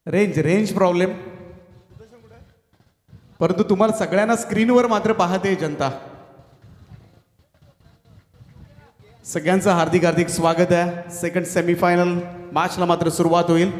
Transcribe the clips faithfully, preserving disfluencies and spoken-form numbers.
Range range problem, परंतु तुम्हाला सगळ्यांना स्क्रीनवर मात्र पाहते जनता. सगळ्यांचं हार्दिक हार्दिक स्वागत आहे. सेकंड सेमीफायनल मॅचला मात्र सुरुवात होईल.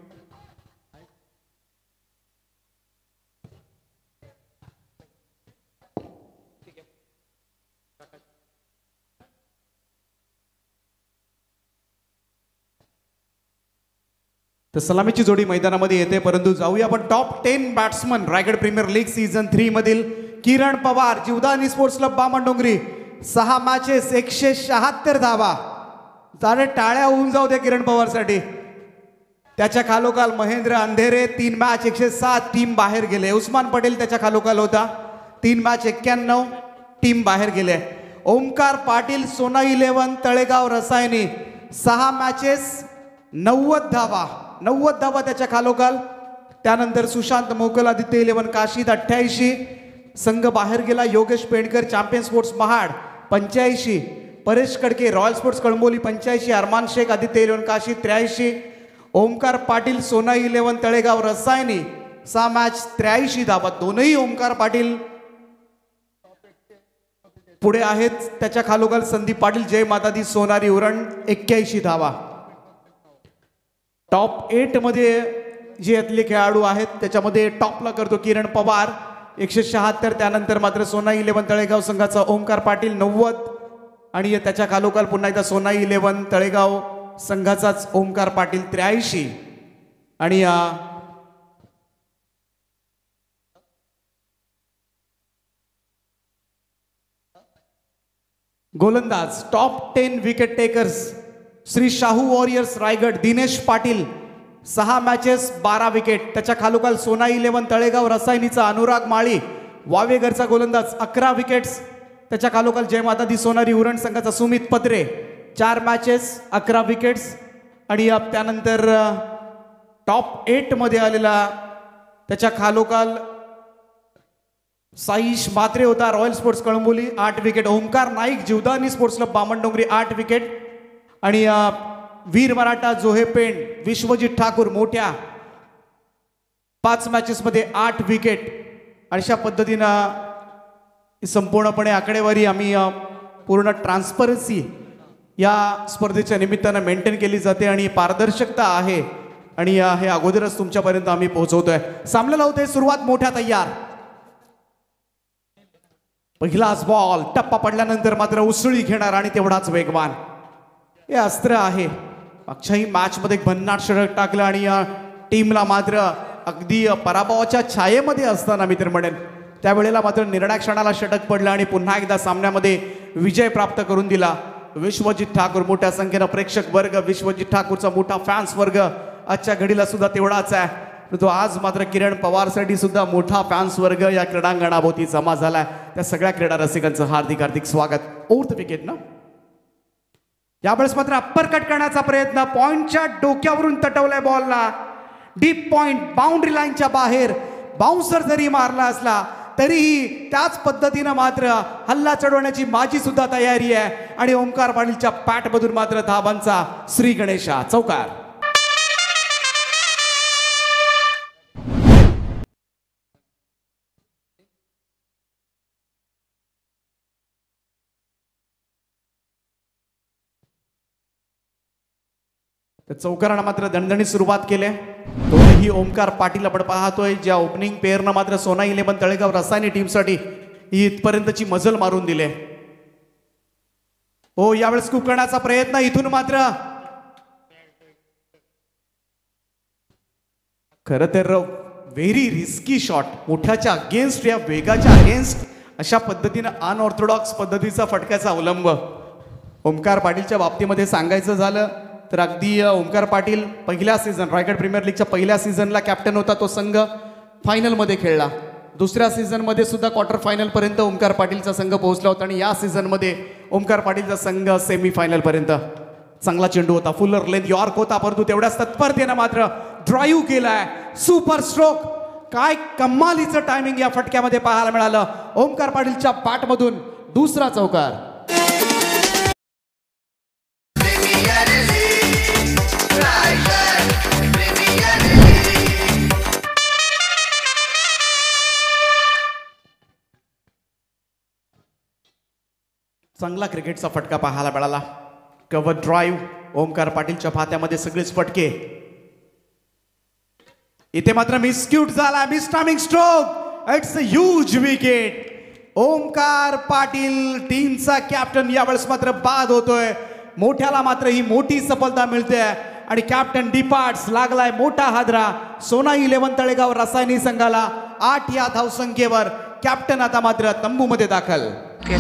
तर सलामीची जोडी मैदानामध्ये येते, परंतु जाऊया आपण top ten batsman Raigad premier league season three मधील. किरण पवार, जीवदानी स्पोर्ट्स क्लब बामणडोंगरी, सहा मॅचेस एकशे शहात्तर धावा. सारे टाळ्या होऊन जाऊ द्या किरण पवार साठी. त्याच्या खालोखाल महेंद्र अंधेरे, तीन मॅच एकशे सात, टीम बाहेर गेले. उस्मान पटेल त्याच्या खालोखाल होता, तीन मॅच एक्क्याण्णव, टीम बाहेर गेले. ओमकार पाटील, सोना इलेव्हन तळेगाव रसायनी, सहा मॅचेस नव्वद धावा, नव्वद धावा त्याच्या खालोखाल. त्यानंतर सुशांत मोकल, आदित्य इलेव्हन काशीद अठ्ठ्याऐंशी, संघ बाहेर गेला. योगेश पेंडकर, चॅम्पियन स्पोर्ट्स महाड पंच्याऐंशी, परेश कडके रॉयल स्पोर्ट्स कळंबोली पंच्याऐंशी, अरमान शेख आदित्य इलेव्हन काशीद त्र्याऐंशी, ओमकार पाटील सोना इलेव्हन तळेगाव रसायनी, सहा मॅच त्र्याऐंशी धावा. दोनही ओमकार पाटील पुढे आहेत. त्याच्या खालोखाल संदीप पाटील, जय माता दी सोनारी उरण एक्क्याऐंशी धावा. टॉप एट मध्ये जे यातले खेळाडू आहेत त्याच्यामध्ये टॉपला करतो किरण पवार एकशे शहात्तर. त्यानंतर मात्र सोना इलेव्हन तळेगाव संघाचा ओमकार पाटील नव्वद, आणि त्याच्या खालोखाल पुन्हा एकदा सोना इलेव्हन तळेगाव संघाचाच ओमकार पाटील त्र्याऐंशी. आणि गोलंदाज top ten wicket takers Shri Shahu warriors Raigad, Dinesh Patil, सहा मॅचेस बारा विकेट. त्याच्या खालोखाल सोना इलेव्हन तळेगाव रसायनीचा अनुराग माळी, वावेघरचा गोलंदाज, अकरा विकेट्स. त्याच्या खालोखाल जय माता दी सोनारी उरण संघाचा सुमित पत्रे, चार मॅचेस अकरा विकेट्स. आणि त्यानंतर टॉप एट मध्ये आलेला त्याच्या खालोखाल साईश मात्रे होता, रॉयल स्पोर्ट्स कळंबोली, आठ wicket. Omkar Naik, Jivdani sports club Bamandongri, आठ विकेट. आणि वीर मराठा जोहे पेंड, विश्वजित ठाकूर मोठ्या, पाच मॅचेस मध्ये आठ विकेट. अशा पद्धतीनं संपूर्णपणे आकडेवारी आम्ही पूर्ण ट्रान्सपरन्सी या स्पर्धेच्या निमित्तानं मेंटेन केली जाते आणि पारदर्शकता आहे. आणि हे अगोदरच तुमच्यापर्यंत आम्ही पोहोचवतोय. सामन्याला होते सुरुवात, मोठ्या तयार. पहिलाच बॉल टप्पा पडल्यानंतर मात्र उसळी घेणार आणि तेवढाच वेगवान. हे अस्त्र आहे. मागच्याही मॅच मध्ये भन्नाट षटक टाकलं आणि टीमला मात्र अगदी पराभवाच्या छायेमध्ये असताना मी तर म्हणेन त्यावेळेला मात्र निर्णायक क्षणाला षटक पडलं आणि पुन्हा एकदा सामन्यामध्ये विजय प्राप्त करून दिला. विश्वजित ठाकूर, मोठ्या संख्येनं प्रेक्षक वर्ग, विश्वजित ठाकूरचा मोठा फॅन्स वर्ग आजच्या घडीला सुद्धा तेवढाच आहे. परंतु आज मात्र किरण पवारसाठी सुद्धा मोठा फॅन्स वर्ग या क्रीडांगणाभोवती जमा झालाय. त्या सगळ्या क्रीडा रसिकांचं हार्दिक हार्दिक स्वागत. फोर्थ विकेट ना, यावेळेस मात्र अप्पर कट करण्याचा प्रयत्न, पॉइंटच्या डोक्यावरून तटवलाय बॉलला, डीप पॉइंट, बाउंड्री लाईनच्या बाहेर. बाउन्सर जरी मारला असला तरीही त्याच पद्धतीनं मात्र हल्ला चढवण्याची माझी सुद्धा तयारी आहे. आणि ओमकार पाटीलच्या पॅटमधून मात्र धाबांचा श्री गणेशा चौकार. तर चौकारानं मात्र दणदणीत सुरुवात केली. दोन्ही ओमकार पाटील आपण पाहतोय, ज्या ओपनिंग पेअरनं मात्र सोना इलेव्हन तळेगाव रसायनी टीमसाठी ही इथपर्यंतची मजल मारून दिले. हो, यावेळेस स्कूप करण्याचा प्रयत्न, इथून मात्र खर तर व्हेरी रिस्की शॉट, मोठ्याच्या अगेन्स्ट, या वेगाच्या अगेन्स्ट अशा पद्धतीनं अनऑर्थोडॉक्स पद्धतीचा फटक्याचा अवलंब. ओमकार पाटीलच्या बाबतीमध्ये सांगायचं झालं तर अगदी ओमकार पाटील पहिल्या सीझन रायगड प्रीमियर लीगच्या पहिल्या सीझनला कॅप्टन होता. तो संघ फायनलमध्ये खेळला. दुसऱ्या सीझनमध्ये सुद्धा क्वार्टर फायनल पर्यंत ओमकार पाटीलचा संघ पोहोचला होता. आणि या सीझनमध्ये ओमकार पाटीलचा संघ सेमी फायनल पर्यंत. चांगला चेंडू होता, फुलर लेंथ यॉर्क होता, परंतु तेवढ्याच तत्परतेनं मात्र ड्राईव्ह केलाय. सुपर स्ट्रोक, काय कमालीचं टायमिंग या फटक्यामध्ये पाहायला मिळालं. ओमकार पाटीलच्या बॅटमधून दुसरा चौकार. चांगला क्रिकेटचा फटका पाहायला मिळाला. कव्हर ड्राईव्ह ओमकार पाटीलच्या फात्यामध्ये सगळेच फटके. इथे मात्र मिसक्यूट झाला, miss timing stroke. It's a huge wicket. Omkar Patil टीमचा कॅप्टन यावेळेस मात्र बाद होतोय. मोठ्याला मात्र ही मोठी सफलता मिळते आणि कॅप्टन डिपार्ट्स. लागलाय मोठा हादरा सोनाई इलेव्हन तळेगाव रासायनिक संघाला. आठ या धावसंख्येवर कॅप्टन आता मात्र तंबूमध्ये दाखल.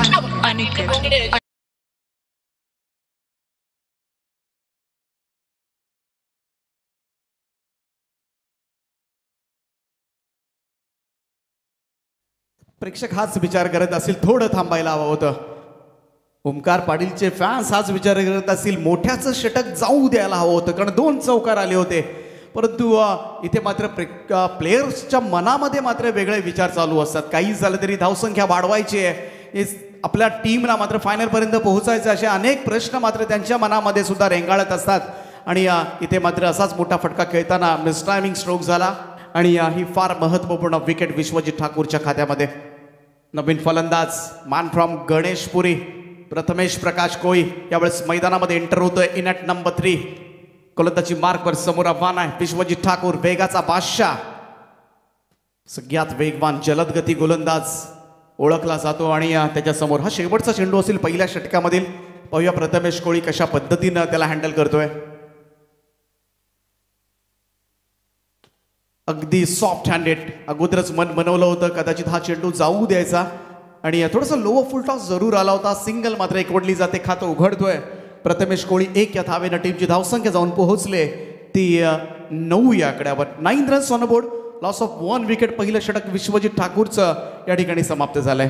प्रेक्षक हाच विचार करत असतील थोडं थांबायला हवं होतं. ओमकार पाटीलचे फॅन्स हाच विचार करत असतील मोठ्याचं षटक जाऊ द्यायला हवं होतं, कारण दोन चौकार आले होते. परंतु इथे मात्र प्लेयर्सच्या मनामध्ये मात्र वेगळे विचार चालू असतात. काही झालं तरी धावसंख्या वाढवायची आहे, आपल्या टीमला मात्र फायनलपर्यंत पोहोचायचं, असे अनेक प्रश्न मात्र त्यांच्या मनामध्ये सुद्धा रेंगाळत असतात. आणि इथे मात्र असाच मोठा फटका खेळताना मिस टायमिंग स्ट्रोक झाला आणि ही फार महत्त्वपूर्ण विकेट विश्वजित ठाकूरच्या खात्यामध्ये. नवीन फलंदाज मान फ्रॉम गणेशपुरी प्रथमेश प्रकाश कोळी यावेळेस मैदानामध्ये एंटर होतोय इन ॲट नंबर थ्री. गोलंदाजी मार्कवर समोर आव्हान आहे विश्वजित ठाकूर, वेगाचा बादशाह, सगळ्यात वेगवान जलदगती गोलंदाज ओळखला जातो. आणि त्याच्यासमोर हा शेवटचा चेंडू असेल पहिल्या षटकामधील. पाहूया प्रथमेश कोळी कशा पद्धतीनं त्याला हँडल करतोय. अगदी सॉफ्ट हँडेड. अगोदरच मन बनवलं होतं कदाचित हा चेंडू जाऊ द्यायचा आणि थोडंसं लो फुल टॉस जरूर आला होता. सिंगल मात्र एकवडली जाते, खातं उघडतोय प्रथमेश कोळी. एक या धावेनं टीमची धावसंख्या जाऊन पोहोचले ती नऊ या आकड्यावर. Nine runs on board, loss of one wicket. पहिलं षटक विश्वजित ठाकूरचं या ठिकाणी समाप्त झालंय.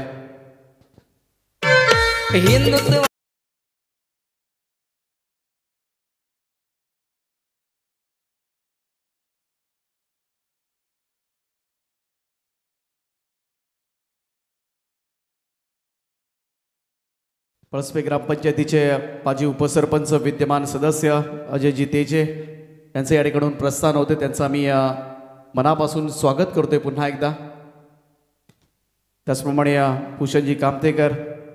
पळसपे ग्रामपंचायतीचे माजी उपसरपंच विद्यमान सदस्य अजयजी तेजे यांचे या ठिकाणून प्रस्थान होते. त्यांचं आम्ही मनापासून स्वागत करतोय पुन्हा एकदा. त्याचप्रमाणे भूषणजी कामतेकर,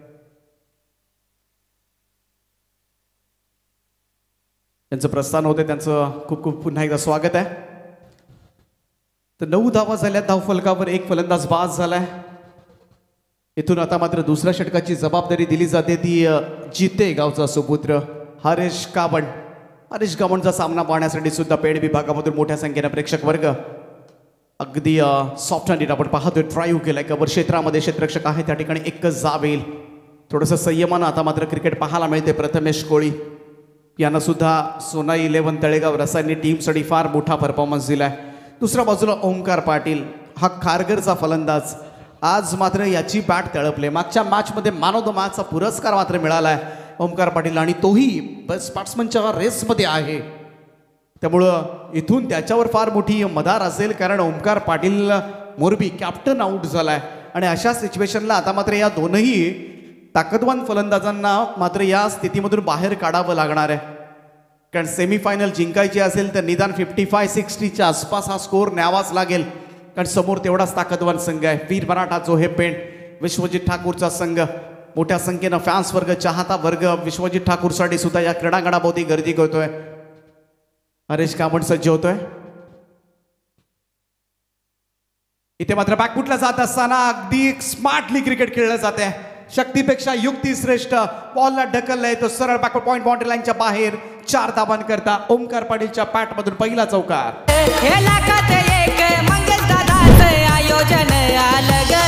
यांचं प्रस्थान होते, त्यांचं खूप खूप पुन्हा एकदा स्वागत आहे. तर नऊ धावा झाल्या धावफलकावर, एक फलंदाज बाद झालाय. इथून आता मात्र दुसऱ्या षटकाची जबाबदारी दिली जाते ती जिते गावचा सुपुत्र हरेश काबण. हरेश काबणचा सामना पाहण्यासाठी सुद्धा पेड विभागामधून मोठ्या संख्येने प्रेक्षक वर्ग. अगदी सॉफ्ट हँडेड आपण पाहतोय. ड्राईव्ह केलाय कव्हर क्षेत्रामध्ये, क्षेत्ररक्षक आहे त्या ठिकाणी एकच जाब येईल. थोडंसं संयमानं आता मात्र क्रिकेट पाहायला मिळते. प्रथमेश कोळी यांना सुद्धा सोनाई इलेव्हन तळेगाव रसायनी टीमसाठी फार मोठा परफॉर्मन्स दिलाय. दुसऱ्या बाजूला ओमकार पाटील हा खारघरचा फलंदाज. आज मात्र याची बॅट तळपले. मागच्या मॅचमध्ये मॅन ऑफ द मॅचचा पुरस्कार मात्र मिळालाय ओमकार पाटील आणि तोही बेस्ट बॅट्समनच्या रेसमध्ये आहे. त्यामुळं इथून त्याच्यावर फार मोठी मदार असेल, कारण ओमकार पाटील मोरबी कॅप्टन आऊट झालाय आणि अशा सिच्युएशनला आता मात्र या दोनही ताकदवान फलंदाजांना मात्र या स्थितीमधून बाहेर काढावं लागणार आहे. कारण सेमीफायनल जिंकायची असेल तर निदान फिफ्टी फाय सिक्स्टीच्या आसपास हा स्कोर न्यावाच लागेल, कारण समोर तेवढाच ताकदवान संघ आहे. वीर मराठा जो हे पेंट विश्वजित ठाकूरचा संघ. मोठ्या संख्येनं फॅन्स वर्ग, चाहता वर्ग विश्वजित ठाकूरसाठी सुद्धा या क्रीडांगणाभोवती गर्दी करतोय. हरेश कामण सज्ज होतोय. इथे मात्र बॅकफुटला जात असताना अगदी स्मार्टली क्रिकेट खेळलं जाते. शक्तीपेक्षा युक्ती श्रेष्ठ. बॉलला ढकललाय तो सरळ बॅकवर्ड पॉइंट बाउंड्री लाईनच्या बाहेर. चार धावांनी करता ओमकार पाटीलच्या पॅट मधून पहिला चौकार. आयोजन आलं ग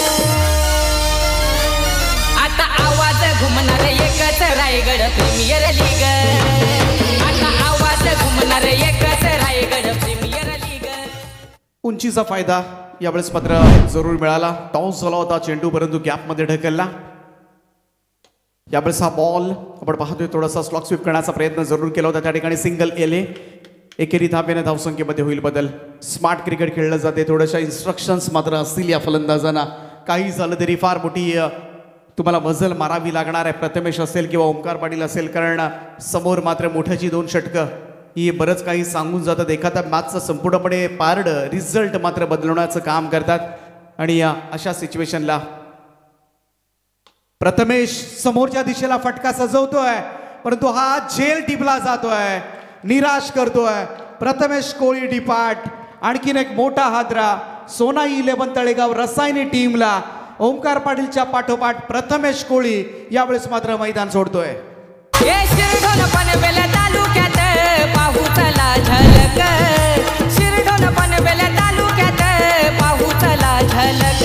आता आवाज घुमणार एकच रायगड प्रीमियर लीग. आता आवाज घुमणार एकच रायगड प्रीमियर लीग. उंचीचा फायदा यावेळेस मात्र जरूर मिळाला. टॉस झाला होता चेंडू, परंतु गॅपमध्ये ढकलला. यावेळेस हा बॉल आपण पाहतोय थोडासा स्लॉक स्वीप करण्याचा प्रयत्न जरूर केला होता. त्या ठिकाणी सिंगल एले. एकेरी धाब्याने धावसंख्येमध्ये होईल बदल. स्मार्ट क्रिकेट खेळलं जाते. थोड्याशा इन्स्ट्रक्शन्स मात्र असतील या फलंदाजांना. काही झालं तरी फार मोठी तुम्हाला मजल मारावी लागणार आहे. प्रथमेश असेल किंवा ओमकार पाटील असेल, कारण समोर मात्र मोठ्याची दोन षटकं ही बरंच काही सांगून जातात. एखाद्या मॅचचं संपूर्णपणे पारड रिझल्ट मात्र बदलवण्याचं काम करतात. आणि अशा सिच्युएशनला प्रथमेश समोरच्या दिशेला फटका सजवतोय, परंतु हा झेल टिपला जातोय, निराश करतोय. प्रथमेश कोळी डिपार्ट. आणखीन एक मोठा हादरा सोनाई इलेव्हन तळेगाव रसायनी टीमला. ओमकार पाटीलच्या पाठोपाठ प्रथमेश कोळी यावेळेस मात्र मैदान सोडतोय. हे शिरढोण पनवेल तालुक्यात पाहू चला झलक. शिरढोण पनवेल तालुक्यात पाहू चला झलक.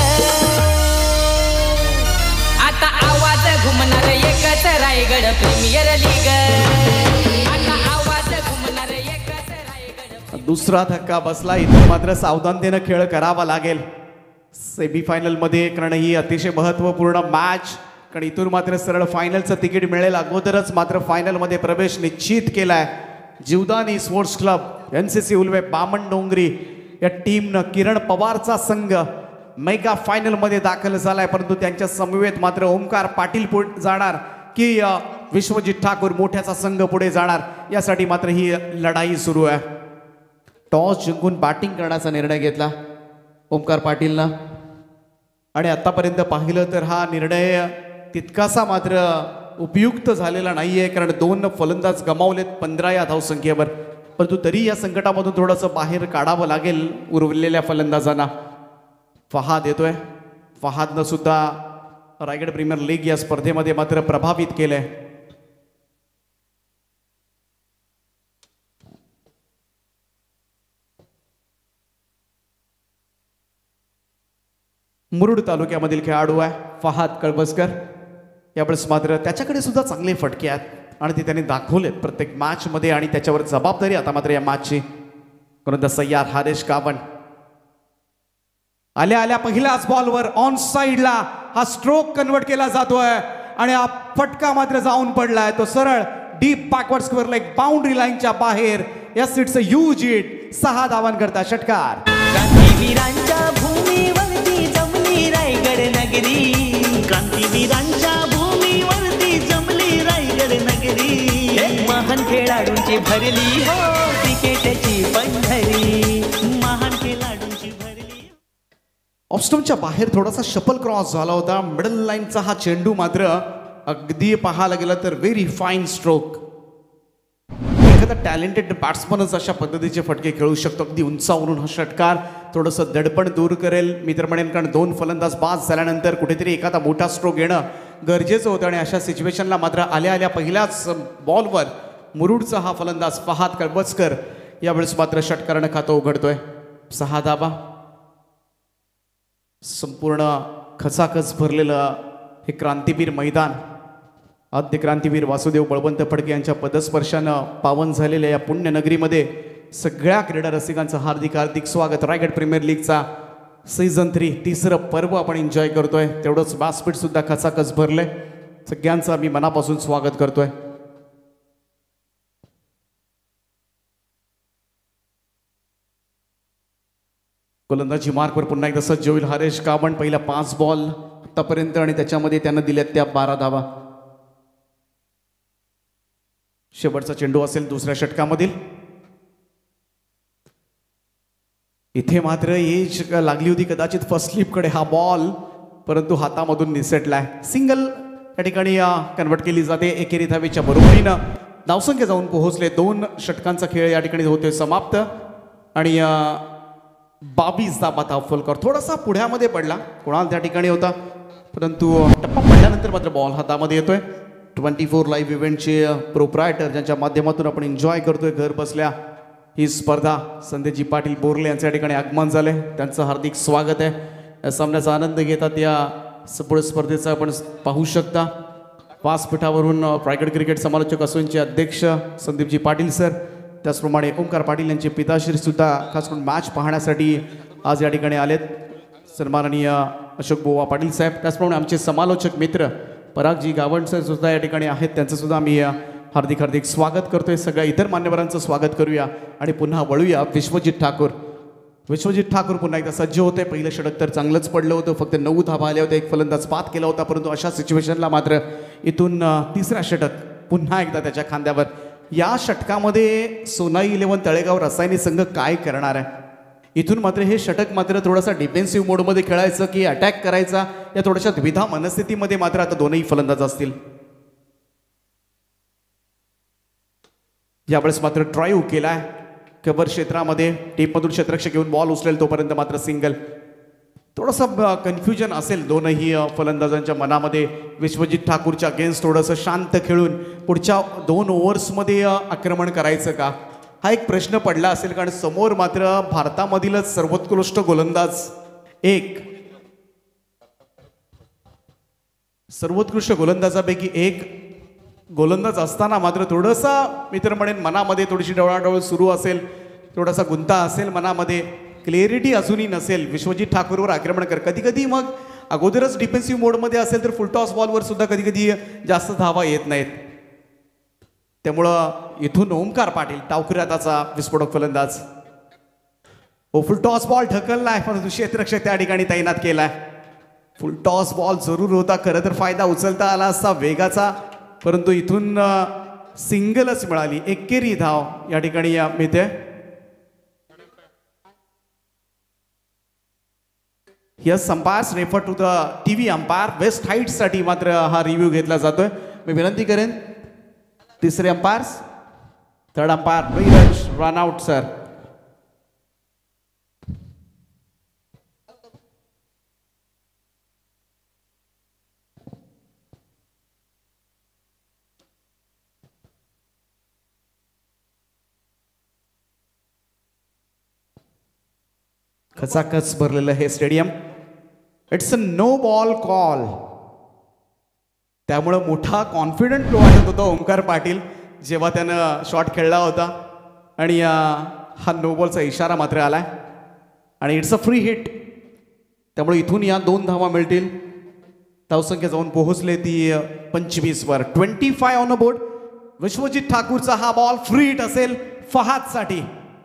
आता आवाज घुमणार एकच रायगड प्रीमियर लीग. आता आवाज घुमणार एकच रायगड. दुसरा धक्का बसला. इथे मात्र सावधानतेनं खेळ करावा लागेल सेमीफायनल मध्ये, कारण ही अतिशय महत्त्वपूर्ण मॅच. कारण इथून मात्र सरळ फायनलचं तिकीट मिळेल. अगोदरच मात्र फायनलमध्ये प्रवेश निश्चित केलाय Jivdani sports club N C C Ulwe Bamandongri या टीमनं. किरण पवारचा संघ मेगा फायनलमध्ये दाखल झालाय, परंतु त्यांच्या समवेत मात्र ओमकार पाटील पुढे जाणार की विश्वजित ठाकूर मोठ्याचा संघ पुढे जाणार, यासाठी मात्र ही लढाई सुरू आहे. टॉस जिंकून बॅटिंग करण्याचा निर्णय घेतला ओमकार पाटीलनं. आणि आतापर्यंत पाहिलं तर हा निर्णय तितकासा मात्र उपयुक्त झालेला नाहीये, कारण दोन फलंदाज गमावलेत पंधरा या धावसंख्येवर. परंतु तरी या संकटामधून थोडंसं बाहेर काढावं लागेल उरलेल्या फलंदाजांना. फहाद येतोय. फहादनं सुद्धा रायगड प्रीमियर लीग या स्पर्धेमध्ये मात्र प्रभावित केलंय. मुरुड तालुक्यामधील खेळाडू आहे फहाद कळबसकर. यावेळेस मात्र त्याच्याकडे सुद्धा चांगले फटके आहेत आणि ते त्यांनी दाखवलेत प्रत्येक मॅचमध्ये, आणि त्याच्यावर जबाबदारी आता मात्र या मॅचची. परंतु सय्यार हरेश कावण आल्या आल्या पहिल्याच बॉलवर ऑन साईडला हा स्ट्रोक कन्वर्ट केला जातोय आणि हा फटका मात्र जाऊन पडलाय. तो सरळ deep backward square like boundary लाईनच्या बाहेर. Yes it's a huge hit. सहा धावांकरता षटकार. क्रांतीवीरांच्या भूमीवरती जमली रायगड नगरी. क्रांतीवीरांच्या भूमीवरती जमली रायगड नगरी. महान खेळाडूंची भरली हो क्रिकेटची पंढरी. महान खेळाडूंची भरली. ऑफस्टमच्या बाहेर थोडासा शपल क्रॉस झाला होता. मिडल लाईनचा हा चेंडू मात्र अगदी पाहायला गेला तर व्हेरी फाईन स्ट्रोक. एखादा टॅलेंटेड बॅट्समनच अशा पद्धतीचे फटके खेळू शकतो. अगदी उंचावरून हा षटकार थोडंसं दडपण दूर करेल मी तर म्हणेन, कारण दोन फलंदाज बाद झाल्यानंतर कुठेतरी एखादा मोठा स्ट्रोक येणं गरजेचं होतं. आणि अशा सिच्युएशनला मात्र आल्या आल्या पहिल्याच बॉलवर मुरुडचा हा फलंदाज फहाद कळबसकर यावेळेस मात्र षटकारानं खातं उघडतोय. सहा धाबा. संपूर्ण खचाखच भरलेलं हे क्रांतीवीर मैदान आद्य क्रांतीवीर वासुदेव बळवंत फडके यांच्या पदस्पर्शानं पावन झालेल्या या पुण्यनगरीमध्ये सगळ्या क्रीडा रसिकांचं हार्दिक हार्दिक स्वागत. रायगड प्रीमियर लीगचा सीझन थ्री तिसरं पर्व आपण एन्जॉय करतोय. तेवढंच व्यासपीठ सुद्धा खचाखच भरलंय. सगळ्यांचं आम्ही मनापासून स्वागत करतोय. गोलंदाजी मार्कवर पुन्हा एकदा सज्ज होईल हरेश कावण. पहिला पाच बॉल आतापर्यंत आणि त्याच्यामध्ये त्यानं दिल्यात त्या बारा धावा. शेवटचा चेंडू असेल दुसऱ्या षटकामधील. इथे मात्र एज लागली होती कदाचित फर्स्ट स्लिपकडे हा बॉल, परंतु हातामधून निसटलाय. सिंगल त्या ठिकाणी कन्वर्ट केली जाते. एकेरी धावेच्या बरोबरीनं धावसंख्या जाऊन पोहोचले. दोन षटकांचा खेळ या ठिकाणी होतोय समाप्त आणि बावीस धाबा धाव फलकर. थोडासा पुढ्यामध्ये पडला कोणाला त्या ठिकाणी होता, परंतु टप्पा पडल्यानंतर मात्र बॉल हातामध्ये येतोय. ट्वेंटी फोर लाईव्ह इव्हेंटचे प्रोप्रायटर ज्यांच्या माध्यमातून आपण एन्जॉय करतोय घर बसल्या ही स्पर्धा, संदेशजी पाटील बोरले यांच्या ठिकाणी आगमन झाले. त्यांचं हार्दिक स्वागत आहे. या सामन्याचा आनंद घेतात या पुढे स्पर्धेचा आपण पाहू शकता. व्यासपीठावरून रायगड क्रिकेट समालोचक असोसीएशनचे अध्यक्ष संदीपजी पाटील सर, त्याचप्रमाणे ओमकार पाटील यांचे पिताश्री सुद्धा खास करून मॅच पाहण्यासाठी आज या ठिकाणी आलेत. सन्माननीय अशोक बोवा पाटील साहेब, त्याचप्रमाणे आमचे समालोचक मित्र परागजी गावण सर सुद्धा या ठिकाणी आहेत. त्यांचं सुद्धा आम्ही हार्दिक हार्दिक स्वागत करतोय. सगळ्या इतर मान्यवरांचं स्वागत करूया आणि पुन्हा वळूया विश्वजित ठाकूर. विश्वजित ठाकूर पुन्हा एकदा सज्ज होते. पहिलं षटक तर चांगलंच पडलं होतं, फक्त नऊ धावा आल्या होत्या, एक फलंदाज बाद केला होता, परंतु अशा सिच्युएशनला मात्र इथून तिसरा षटक पुन्हा एकदा त्याच्या खांद्यावर. या षटकामध्ये सोनाई इलेव्हन तळेगाव रसायनी संघ काय करणार आहे इथून मात्र हे षटक मात्र थोडासा डिफेन्सिव्ह मोडमध्ये खेळायचं की अटॅक करायचा या थोड्याशा द्विधा मनस्थितीमध्ये मात्र आता दोनही फलंदाज असतील. यावेळेस मात्र ड्राईव्ह केलाय कव्हर क्षेत्रामध्ये, टेपमधून क्षेत्ररक्षक घेऊन बॉल उचलेल तोपर्यंत मात्र सिंगल. थोडंसं कन्फ्युजन असेल दोनही फलंदाजांच्या मनामध्ये. विश्वजित ठाकूरच्या अगेन्स्ट थोडंसं शांत खेळून पुढच्या दोन ओव्हर्समध्ये आक्रमण करायचं का हा एक प्रश्न पडला असेल, कारण समोर मात्र भारतामधीलच सर्वोत्कृष्ट गोलंदाज एक सर्वोत्कृष्ट गोलंदाजापैकी एक गोलंदाज असताना मात्र थोडंसा मी तर म्हणेन मनामध्ये थोडीशी डवळाडवळ सुरू असेल, थोडासा गुंता असेल मनामध्ये, क्लिअरिटी अजूनही नसेल. विश्वजित ठाकूरवर आक्रमण कर कधी कधी मग अगोदरच डिफेन्सिव्ह मोडमध्ये असेल तर फुलटॉस बॉलवर सुद्धा कधी कधी जास्त धावा येत नाहीत. त्यामुळं इथून ओमकार पाटील टावकऱ्याचा विस्फोटक फलंदाज. हो फुलटॉस बॉल ढकललाय परंतु क्षेत्ररक्षक त्या ठिकाणी तैनात केलाय. फुलटॉस बॉल जरूर होता, खरं तर फायदा उचलता आला असता वेगाचा, परंतु इथून सिंगलच मिळाली. एकेरी धाव या ठिकाणी मिळते. Yes umpires refer to the TV umpire. Waist height साठी मात्र हा रिव्ह्यू घेतला जातोय. मी विनंती करेन तिसरे umpires, third umpire Neeraj run out sir. खचाखच भरलेलं हे stadium. It's a no ball call. त्यामुळं मोठा कॉन्फिडंट वाटत होता ओमकार पाटील जेव्हा त्यानं शॉट खेळला होता आणि हा नो बॉलचा इशारा मात्र आलाय आणि इट्स अ फ्री हिट. त्यामुळे इथून या दोन धावा मिळतील. धावसंख्या जाऊन पोहोचले ती पंचवीस वर. Twenty five on a board. विश्वजित ठाकूरचा हा बॉल फ्री हिट असेल फहादसाठी.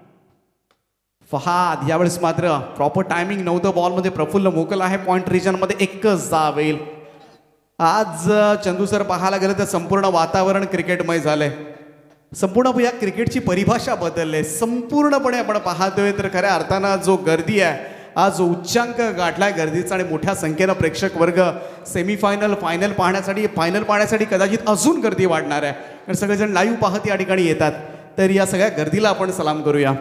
फहाद यावेळेस मात्र प्रॉपर टायमिंग नव्हतं बॉलमध्ये. प्रफुल्ल मोकल आहे पॉइंट रिजनमध्ये, एकच धाव येईल. आज चंदू सर पाहायला गेलं तर संपूर्ण वातावरण क्रिकेटमय झालंय. संपूर्ण या क्रिकेटची परिभाषा बदलले संपूर्णपणे. आपण पाहतोय तर खऱ्या अर्थानं जो गर्दी आहे आज जो उच्चांक गाठलाय गर्दीचा आणि मोठ्या संख्येनं प्रेक्षक वर्ग सेमीफायनल फायनल पाहण्यासाठी फायनल पाहण्यासाठी कदाचित अजून गर्दी वाढणार आहे, कारण सगळेजण लाईव्ह पाहत या ठिकाणी येतात. तर या सगळ्या गर्दीला आपण सलाम करूया.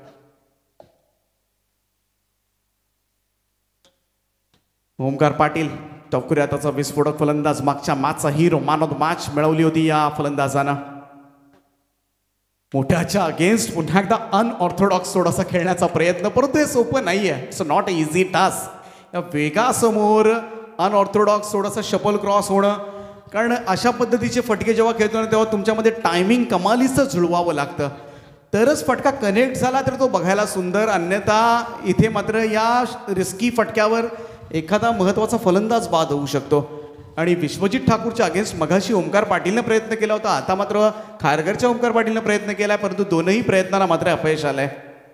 ओमकार पाटील टावकऱ्याचा विस्फोटक फलंदाज. मागच्या मॅचचा hero man of the match मिळवली होती या फलंदाजानं. मोठ्याच्या अगेन्स्ट पुन्हा एकदा अनऑर्थोडॉक्स थोडासा खेळण्याचा प्रयत्न, परंतु हे सोपं नाही आहे. It's not a easy task. या वेगासमोर अनऑर्थोडॉक्स थोडासा शपल क्रॉस होणं, कारण अशा पद्धतीचे फटके जेव्हा खेळतो ना तेव्हा तुमच्यामध्ये टायमिंग कमालीचं जुळवावं लागतं, तरच फटका कनेक्ट झाला तर तो बघायला सुंदर. अन्यथा इथे मात्र या रिस्की फटक्यावर एखादा महत्त्वाचा फलंदाज बाद होऊ शकतो. आणि विश्वजित ठाकूरच्या अगेन्स्ट मगाशी ओमकार पाटीलनं प्रयत्न केला होता, आता मात्र खारघरच्या ओमकार पाटीलनं प्रयत्न केलाय, परंतु दोनही प्रयत्नांना मात्र अपयश आलंय.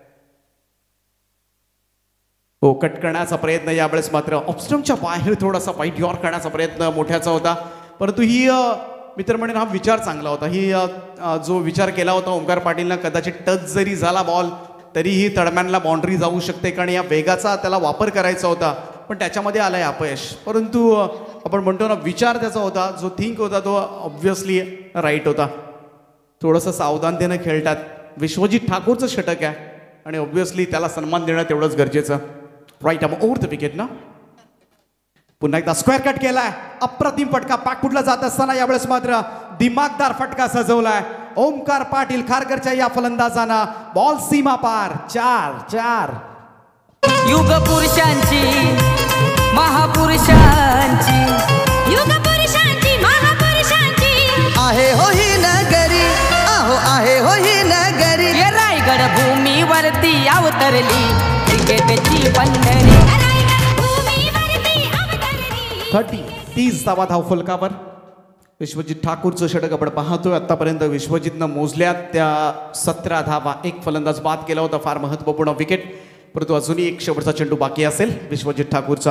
हो कट करण्याचा प्रयत्न यावेळेस मात्र ऑफस्टमच्या बाहेर थोडासा वाईट यॉर्क करण्याचा प्रयत्न मोठ्याचा होता, परंतु ही मित्र म्हणेन हा विचार चांगला होता. ही जो विचार केला होता ओमकार पाटीलनं, कदाचित टच जरी झाला बॉल तरीही तडमॅनला बाउंड्री जाऊ शकते, कारण या वेगाचा त्याला वापर करायचा होता, पण त्याच्यामध्ये आलाय अपयश. परंतु आपण म्हणतो ना विचार त्याचा होता, जो थिंक होता तो ऑब्व्हियसली राईट होता. थोडंसं सावधानतेनं खेळतात. विश्वजित ठाकूरचं षटक आहे आणि ऑब्व्हियसली त्याला सन्मान देणं तेवढंच गरजेचं. Right um over the wicket ना. पुन्हा एकदा स्क्वेअर कट केलाय. अप्रतिम फटका पाकपुटला जात असताना यावेळेस मात्र दिमागदार फटका सजवलाय ओमकार पाटील खारघरच्या या फलंदाजांना. बॉल सीमा पार. चार चार. युग पुरुषांची महापुरुषांची युग पुरुषांची महापुरुषांची आहे हो ही नगरी, आहो आहे हो ही नगरी. ये रायगड भूमीवरती अवतरली क्रिकेटची पंढरी. रायगड भूमीवरती अवतरली. थर्टी तीस धावा धाव फलकावर. विश्वजित ठाकूरचं षटक आपण पाहतोय. आतापर्यंत विश्वजितनं मोजल्यात त्या सतरा धावा. एक फलंदाज बाद केला होता, फार महत्वपूर्ण विकेट, परंतु अजूनही एक शेवटचा चेंडू बाकी असेल विश्वजित ठाकूरचा.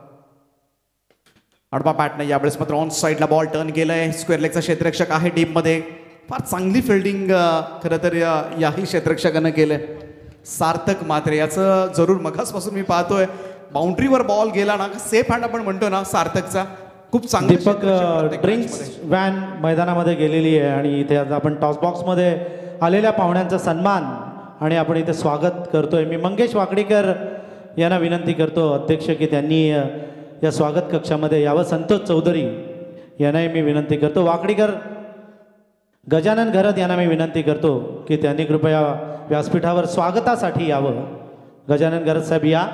आडवा बॅटने यावेळेस मात्र ऑन साईडला बॉल टर्न केलाय. स्क्वेअर लेगचा क्षेत्ररक्षक आहे डीपमध्ये. फार चांगली फिल्डिंग खरं तर याही क्षेत्ररक्षकानं केलंय. सार्थक म्हात्रे याचं जरूर मघासपासून मी पाहतोय बाउंड्रीवर बॉल गेला ना सेफ हँड आपण म्हणतो ना सार्थकचा खूप चांगला दीपक क्षेत्ररक्षण प्रत्येक ड्रिंक्स matchमध्ये. व्हॅन मैदानामध्ये गेलेली आहे आणि इथे आता आपण टॉस बॉक्समध्ये आलेल्या पाहुण्यांचा सन्मान आणि आपण इथे स्वागत करतोय. मी मंगेश वाकडीकर यांना विनंती करतो अध्यक्ष की त्यांनी अ, या स्वागत कक्षामध्ये यावं. संतोष चौधरी यांनाही मी विनंती करतो. वाकडीकर गजानन घरत यांना मी विनंती करतो की त्यांनी कृपया व्यासपीठावर स्वागतासाठी यावं. गजानन घरत साहेब या.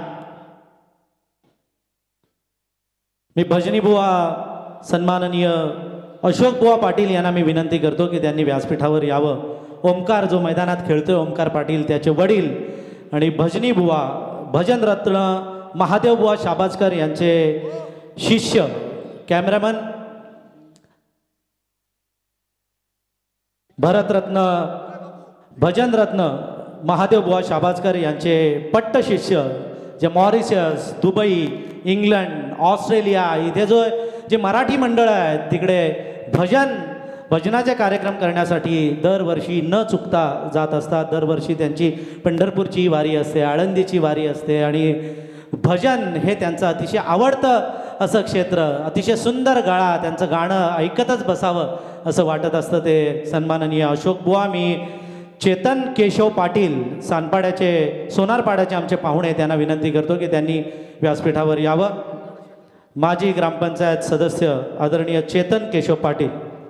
मी भजनी बुवा सन्माननीय अशोक बुवा पाटील यांना मी विनंती करतो की त्यांनी व्यासपीठावर यावं. ओमकार जो मैदानात खेळतोय ओमकार पाटील त्याचे वडील आणि भजनी बुवा भजन रत्न महादेव बुवा शाबाजकर यांचे शिष्य कॅमेरामन भरतरत्न भजनरत्न महादेव बुवा शाबाजकर यांचे पट्ट शिष्य जे मॉरिशस दुबई इंग्लंड ऑस्ट्रेलिया इथे जो जे मराठी मंडळ आहेत तिकडे भजन भजनाचे कार्यक्रम करण्यासाठी दरवर्षी न चुकता जात असतात. दरवर्षी त्यांची पंढरपूरची वारी असते आळंदीची वारी असते आणि भजन हे त्यांचं अतिशय आवडतं असं क्षेत्र. अतिशय सुंदर गाळा त्यांचं गाणं ऐकतच बसावं असं वाटत असतं ते सन्माननीय अशोक बुवा. मी चेतन केशव पाटील सानपाड्याचे सोनारपाड्याचे आमचे पाहुणे त्यांना विनंती करतो की त्यांनी व्यासपीठावर यावं. माजी ग्रामपंचायत सदस्य आदरणीय चेतन केशव पाटील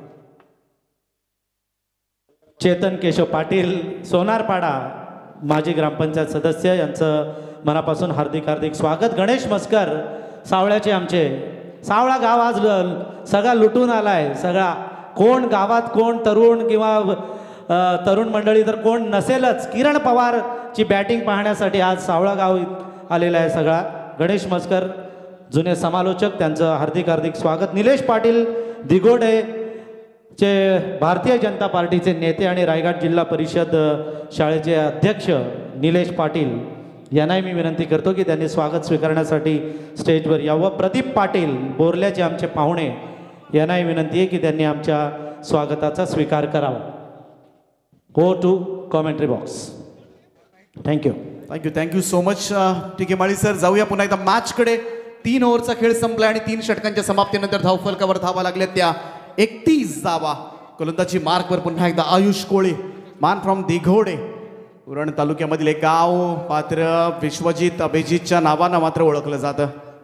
चेतन केशव पाटील सोनारपाडा माजी ग्रामपंचायत सदस्य यांचं मनापासून हार्दिक हार्दिक स्वागत. गणेश मस्कर सावळ्याचे आमचे सावळा गाव आज ल- सगळा लुटून आलाय. सगळा कोण गावात कोण तरुण किंवा अ, तरुण मंडळी तर कोण नसेलच. किरण पवारची बॅटिंग पाहण्यासाठी आज सावळा गाव आलेला आहे सगळा. गणेश मस्कर जुने समालोचक त्यांचं हार्दिक हार्दिक स्वागत. निलेश पाटील दिगोडे चे भारतीय जनता पार्टीचे नेते आणि रायगड जिल्हा परिषद शाळेचे अध्यक्ष निलेश पाटील यांनाही मी विनंती करतो की त्यांनी स्वागत स्वीकारण्यासाठी स्टेजवर यावं. प्रदीप पाटील बोरल्याचे आमचे पाहुणे यांनाही विनंती आहे की त्यांनी आमच्या स्वागताचा स्वीकार करावा. Go to commentary box. Thank you. Thank you thank you so much. ठीक आहे माळी सर जाऊया पुन्हा एकदा मॅचकडे. तीन ओव्हरचा खेळ संपला आणि तीन षटकांच्या समाप्तीनंतर धावफलकावर धावा लागल्या त्या एकतीस धावा. गोलंदाजी मार्कवर पुन्हा एकदा आयुष कोळे मान फ्रॉम दिघोडे उरण तालुक्यामधील एक गाव मात्र विश्वजित अभिजितच्या नावानं मात्र ओळखलं जातं.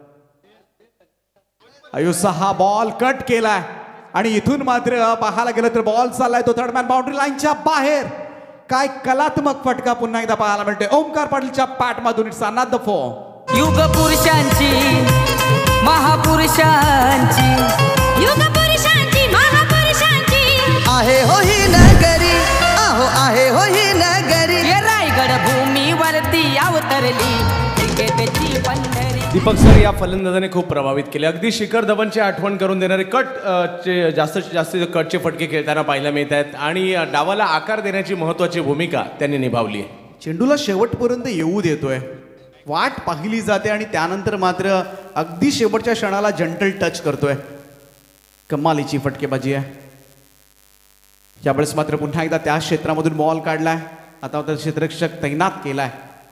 आयुषचा हा बॉल कट केलाय आणि इथून मात्र पाहायला गेलं तर बॉल चाललाय तो थर्ड मॅन बाउंड्री लाईनच्या बाहेर. काय कलात्मक फटका पुन्हा एकदा पाहायला मिळते ओमकार पाटीलच्या पॅटमधून. It's another four. युग पुरुषांची महापुरुषांची युग पुरुषांची महापुरुषांची आहे हो ही नगरी आहो आहे हो ही नगरी. ये रायगड भूमीवरती अवतरली क्रिकेटची पंढरी. दीपक सर या फलंदाजाने खूप प्रभावित केले. अगदी शिखर धवनची आठवण करून देणारे कट अ, चे जास्तीत जास्त कटचे फटके खेळताना पाहायला मिळत आहेत आणि डावाला आकार देण्याची महत्त्वाची भूमिका त्यांनी निभावली आहे. चेंडूला शेवटपर्यंत येऊ देतोय. वाट पाहिली जाते आणि त्यानंतर मात्र अगदी शेवटच्या क्षणाला जंटल टच करतोय. कमालीची फटकेबाजी आहे. यावेळेस मात्र पुन्हा एकदा त्या क्षेत्रामधून बॉल काढलाय. आता तर क्षेत्ररक्षक तैनात केलाय.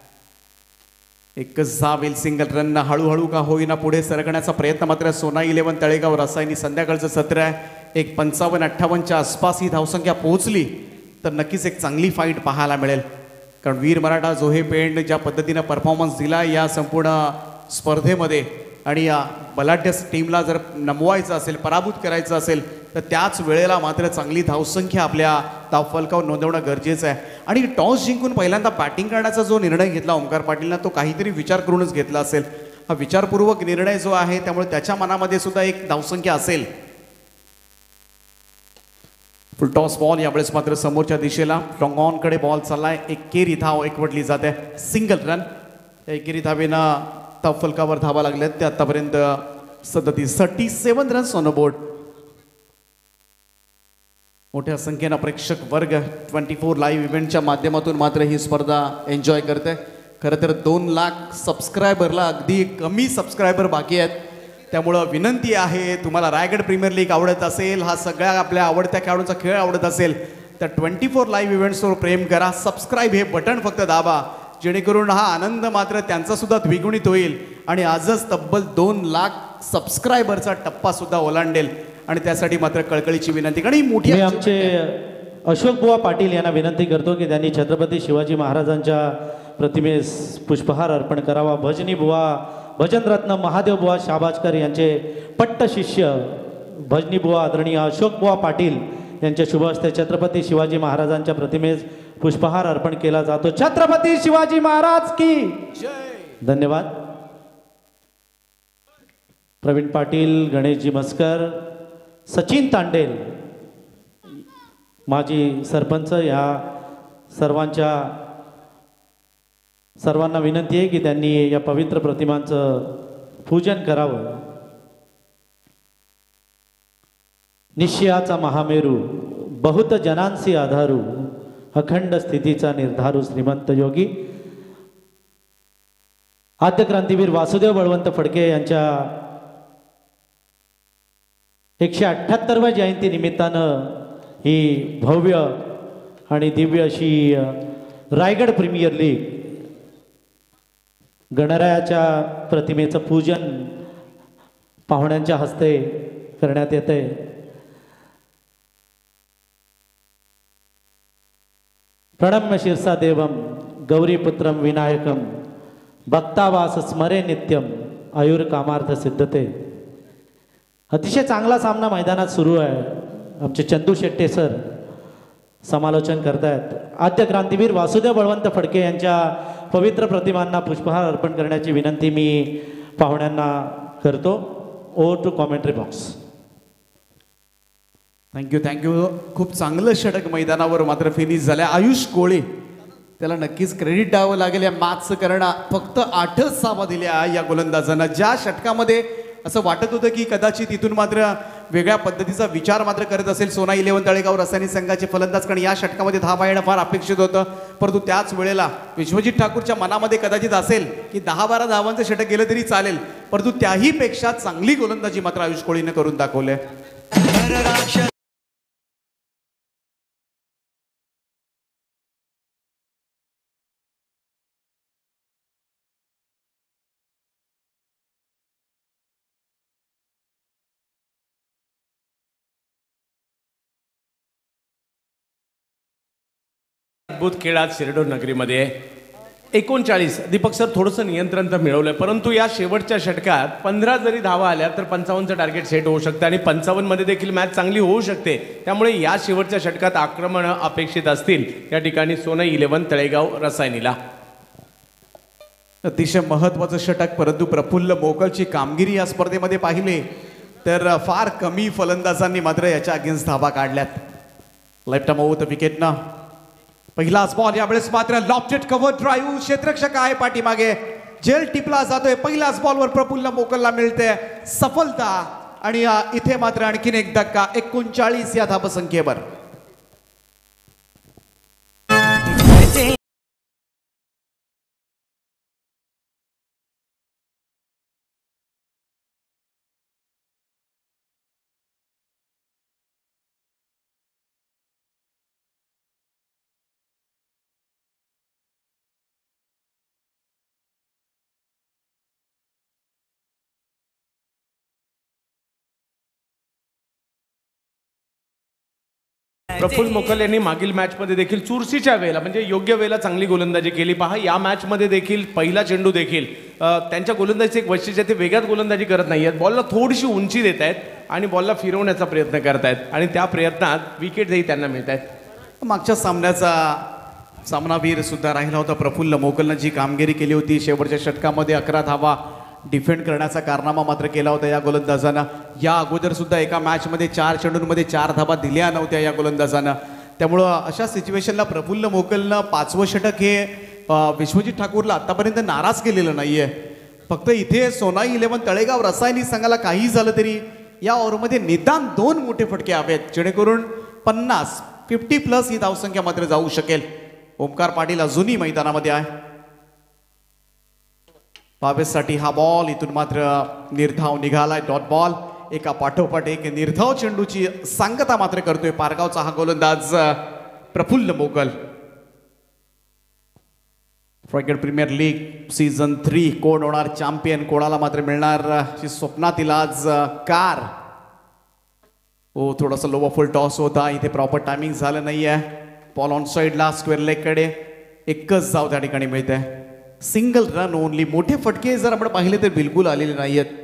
एकच जावेल सिंगल रन. हळूहळू का होईना पुढे सरकण्याचा प्रयत्न मात्र सोना इलेव्हन तळेगाव रसायनी. संध्याकाळचं सत्र आहे. एक पंचावन्न अठ्ठावन्नच्या आसपास ही धावसंख्या पोहोचली तर नक्कीच एक चांगली फाईट पाहायला मिळेल. कारण वीर मराठा जोहे पेंड ज्या पद्धतीनं परफॉर्मन्स दिला या संपूर्ण स्पर्धेमध्ये आणि या बलाढ्य टीमला जर नमवायचं असेल पराभूत करायचं असेल तर त्याच वेळेला मात्र चांगली धावसंख्या आपल्या धावफलकावर नोंदवणं गरजेचं आहे. आणि टॉस जिंकून पहिल्यांदा बॅटिंग करण्याचा जो निर्णय घेतला ओमकार पाटीलनं तो काहीतरी विचार करूनच घेतला असेल. हा विचारपूर्वक निर्णय जो आहे त्यामुळे त्याच्या मनामध्ये सुद्धा एक धावसंख्या असेल. फुल टॉस बॉल यावेळेस मात्र समोरच्या दिशेला लॉंग ऑनकडे बॉल चाललाय. एकेरी धाव एकवटली जाते. Single run. एकेरी धावेनं धावफलकावर धावा लागल्यात ते आतापर्यंत सदतीस thirty seven runs on board. मोठ्या संख्येनं प्रेक्षक वर्ग ट्वेंटी फोर लाईव्ह इव्हेंटच्या माध्यमातून मात्र ही स्पर्धा एन्जॉय करते. खरं तर दोन लाख सबस्क्रायबरला अगदी कमी सबस्क्रायबर बाकी आहेत. त्यामुळं विनंती आहे तुम्हाला रायगड प्रीमियर लीग आवडत असेल हा सगळ्या आपल्या आवडत्या खेळाडूंचा खेळ आवडत असेल तर ट्वेंटी फोर लाईव्ह इव्हेंट्सवर प्रेम करा. सबस्क्राईब हे बटन फक्त दाबा जेणेकरून हा आनंद मात्र त्यांचा सुद्धा द्विगुणित होईल आणि आजच तब्बल दोन लाख सबस्क्रायबरचा टप्पा सुद्धा ओलांडेल आणि त्यासाठी मात्र कळकळीची विनंती कारण ही मोठी मी आमचे अशोक बुवा पाटील यांना विनंती करतो की त्यांनी छत्रपती शिवाजी महाराजांच्या प्रतिमेस पुष्पहार अर्पण करावा. भजनी बुवा भजनरत्न महादेव बुवा शाबाजकर यांचे पट्ट शिष्य भजनी बुवा आदरणीय अशोक बुवा पाटील यांच्या शुभ हस्ते छत्रपती शिवाजी महाराजांच्या प्रतिमेस पुष्पहार अर्पण केला जातो. छत्रपती शिवाजी महाराज की धन्यवाद. प्रवीण पाटील, गणेशजी मस्कर, सचिन तांडेल माजी सरपंच या सर्वांच्या सर्वांना विनंती आहे की त्यांनी या पवित्र प्रतिमांचं पूजन करावं. निश्चयाचा महामेरू बहुत जनांसी आधारू अखंड स्थितीचा निर्धारू श्रीमंत योगी आद्य क्रांतीवीर वासुदेव बळवंत फडके यांच्या एकशे अठ्ठ्याहत्तरव्या जयंती निमित्तानं ही भव्य आणि दिव्य अशी रायगड प्रीमियर लीग गणरायाच्या प्रतिमेचं पूजन पाहुण्यांच्या हस्ते करण्यात येते. प्रणम्य शिरसा देवम गौरीपुत्रम विनायकम भक्तावास स्मरे नित्यम आयुर कामार्थ सिद्धते. अतिशय चांगला सामना मैदानात सुरू आहे. आमचे चंदू शेट्टे सर समालोचन करतायत. आद्य क्रांतीवीर वासुदेव बळवंत फडके यांच्या पवित्र प्रतिमांना पुष्पहार अर्पण करण्याची विनंती मी पाहुण्यांना करतो. Go to commentary box. Thank you thank you. खूप चांगलं षटक मैदानावर मात्र फिनिश झालं. आयुष कोळे त्याला नक्कीच क्रेडिट द्यावं लागेल या मॅचचं कारण फक्त आठच सावा दिल्या या गोलंदाजांना. ज्या षटकामध्ये असं वाटत होतं की कदाचित इथून मात्र वेगळ्या पद्धतीचा विचार मात्र करत असेल सोना इलेव्हन तळेगाव रसायनी संघाचे फलंदाज कारण या षटकामध्ये धावा येणं फार अपेक्षित होतं. परंतु त्याच वेळेला विश्वजित ठाकूरच्या मनामध्ये कदाचित असेल की दहा बारा धावांचं षटक गेलं तरी चालेल परंतु त्याही पेक्षा चांगली गोलंदाजी मात्र आयुष कोळीने करून दाखवले. अद्भुत खेळ आज शिरडोन नगरीमध्ये एकोणचाळीस. दीपक सर थोडंसं नियंत्रण तर मिळवलंय परंतु या शेवटच्या षटकात पंधरा जरी धावा आल्या तर पंचावन्नचं टार्गेट सेट होऊ शकतं आणि पंचावन्न मध्ये देखील मॅच चांगली होऊ शकते. त्यामुळे या शेवटच्या षटकात आक्रमण अपेक्षित असतील या ठिकाणी सोना इलेव्हन तळेगाव रसायनीला. अतिशय महत्वाचं षटक परंतु प्रफुल्ल मोकलची कामगिरी या स्पर्धेमध्ये पाहिली तर फार कमी फलंदाजांनी मात्र याच्या अगेन्स्ट धावा काढल्यात. लेफ्ट आउट विकेटनं पहिलाच बॉल यावेळेस मात्र लॉफ्टेड कव्हर ड्राईव्ह क्षेत्ररक्षक आहे पाठीमागे जेल टिपला जातोय. पहिल्याच बॉलवर प्रफुल्ल मोकलला मिळते सफलता आणि इथे मात्र आणखीन एक धक्का एकोणचाळीस या धावसंख्येवर. प्रफुल्ल मोकल यांनी मागील मॅचमध्ये देखील चुरशीच्या वेळेला म्हणजे योग्य वेळेला चांगली गोलंदाजी केली. पहा या मॅचमध्ये देखील पहिला चेंडू देखील त्यांच्या गोलंदाजीचे एक वैशिष्ट्य ते वेगळ्यात गोलंदाजी करत नाही आहेत. बॉलला थोडीशी उंची देत आहेत आणि बॉलला फिरवण्याचा प्रयत्न करतायत आणि त्या प्रयत्नात विकेटही त्यांना मिळत आहेत. मागच्या सामन्याचा सामनावीर सुद्धा राहिला होता प्रफुल्ल मोकलनं जी कामगिरी केली होती शेवटच्या षटकामध्ये अकरा धावा डिफेंड करण्याचा कारनामा मात्र केला होता या गोलंदाजानं. या अगोदर सुद्धा एका मॅचमध्ये चार चेंडूंमध्ये चार धावा दिल्या नव्हत्या या गोलंदाजानं. त्यामुळं अशा सिच्युएशनला प्रफुल्ल मोकलनं पाचवं षटक हे विश्वजित ठाकूरला आतापर्यंत नाराज केलेलं नाहीये. फक्त इथे सोना इलेव्हन तळेगाव रसायनी संघाला काही झालं तरी या ओव्हरमध्ये निदान दोन मोठे फटके हवेत जेणेकरून पन्नास फिफ्टी प्लस ही धावसंख्या मात्र जाऊ शकेल. ओमकार पाटील अजूनही मैदानामध्ये आहे. बावीससाठी हा बॉल इथून मात्र निर्धाव निघालाय. डॉट बॉल एका पाठोपाठ एक निर्धाव चेंडूची सांगता मात्र करतोय पारगावचा हा गोलंदाज Praful Mokal. Rocket premier league season three कोण होणार चॅम्पियन, कोणाला मात्र मिळणार अशी स्वप्नातील आज कार. हो थोडासा लोवा फुल टॉस होता इथे, प्रॉपर टायमिंग झालं नाही आहे. बॉल ऑन साईडला स्क्वेअर लेगकडे एकच जाव त्या ठिकाणी मिळते. Single run only. मोठे फटके जर आपण पाहिले तर बिलकुल आलेले नाही आहेत.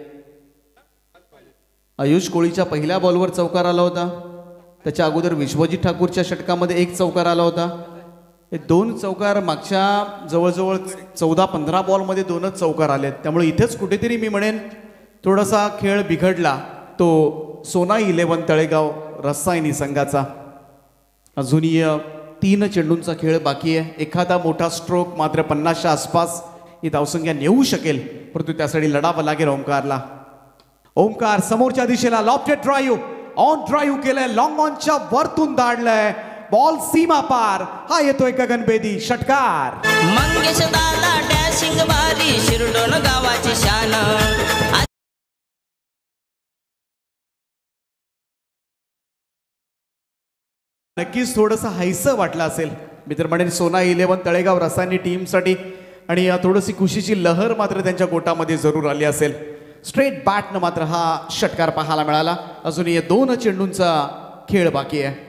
आयुष कोळीच्या पहिल्या बॉलवर चौकार आला होता, त्याच्या अगोदर विश्वजित ठाकूरच्या षटकामध्ये एक चौकार आला होता. हे दोन चौकार मागच्या जवळजवळ चौदा पंधरा बॉलमध्ये दोनच चौकार आलेत. त्यामुळे इथेच कुठेतरी मी म्हणेन थोडासा खेळ बिघडला तो सोना इलेव्हन तळेगाव रसायनी संघाचा. अजूनही तीन चेंडूंचा खेळ बाकी आहे. एखादा मोठा स्ट्रोक मात्र पन्नासच्या आसपास ही धावसंख्या नेऊ शकेल, परंतु त्यासाठी लढावं लागेल ओमकारला. ओमकार समोरच्या दिशेला लॉफ्टेड ड्राईव्ह, ऑन ड्राईव्ह केलंय, लॉंग ऑनच्या वरतून दाडलंय, बॉल सीमा पार. हा येतोय गगनभेदी षटकार. मंगेश दादा डॅशिंग बारी, शिरडोन गावाची शान. नक्कीच थोडंसं हायसं वाटलं असेल मित्र म्हणेन सोना इलेव्हन तळेगाव रसायनी टीमसाठी, आणि थोडीशी खुशीची लहर मात्र त्यांच्या गोटामध्ये जरूर आली असेल. स्ट्रेट बॅटनं मात्र हा षटकार पाहायला मिळाला. अजूनही या दोन चेंडूंचा खेळ बाकी आहे.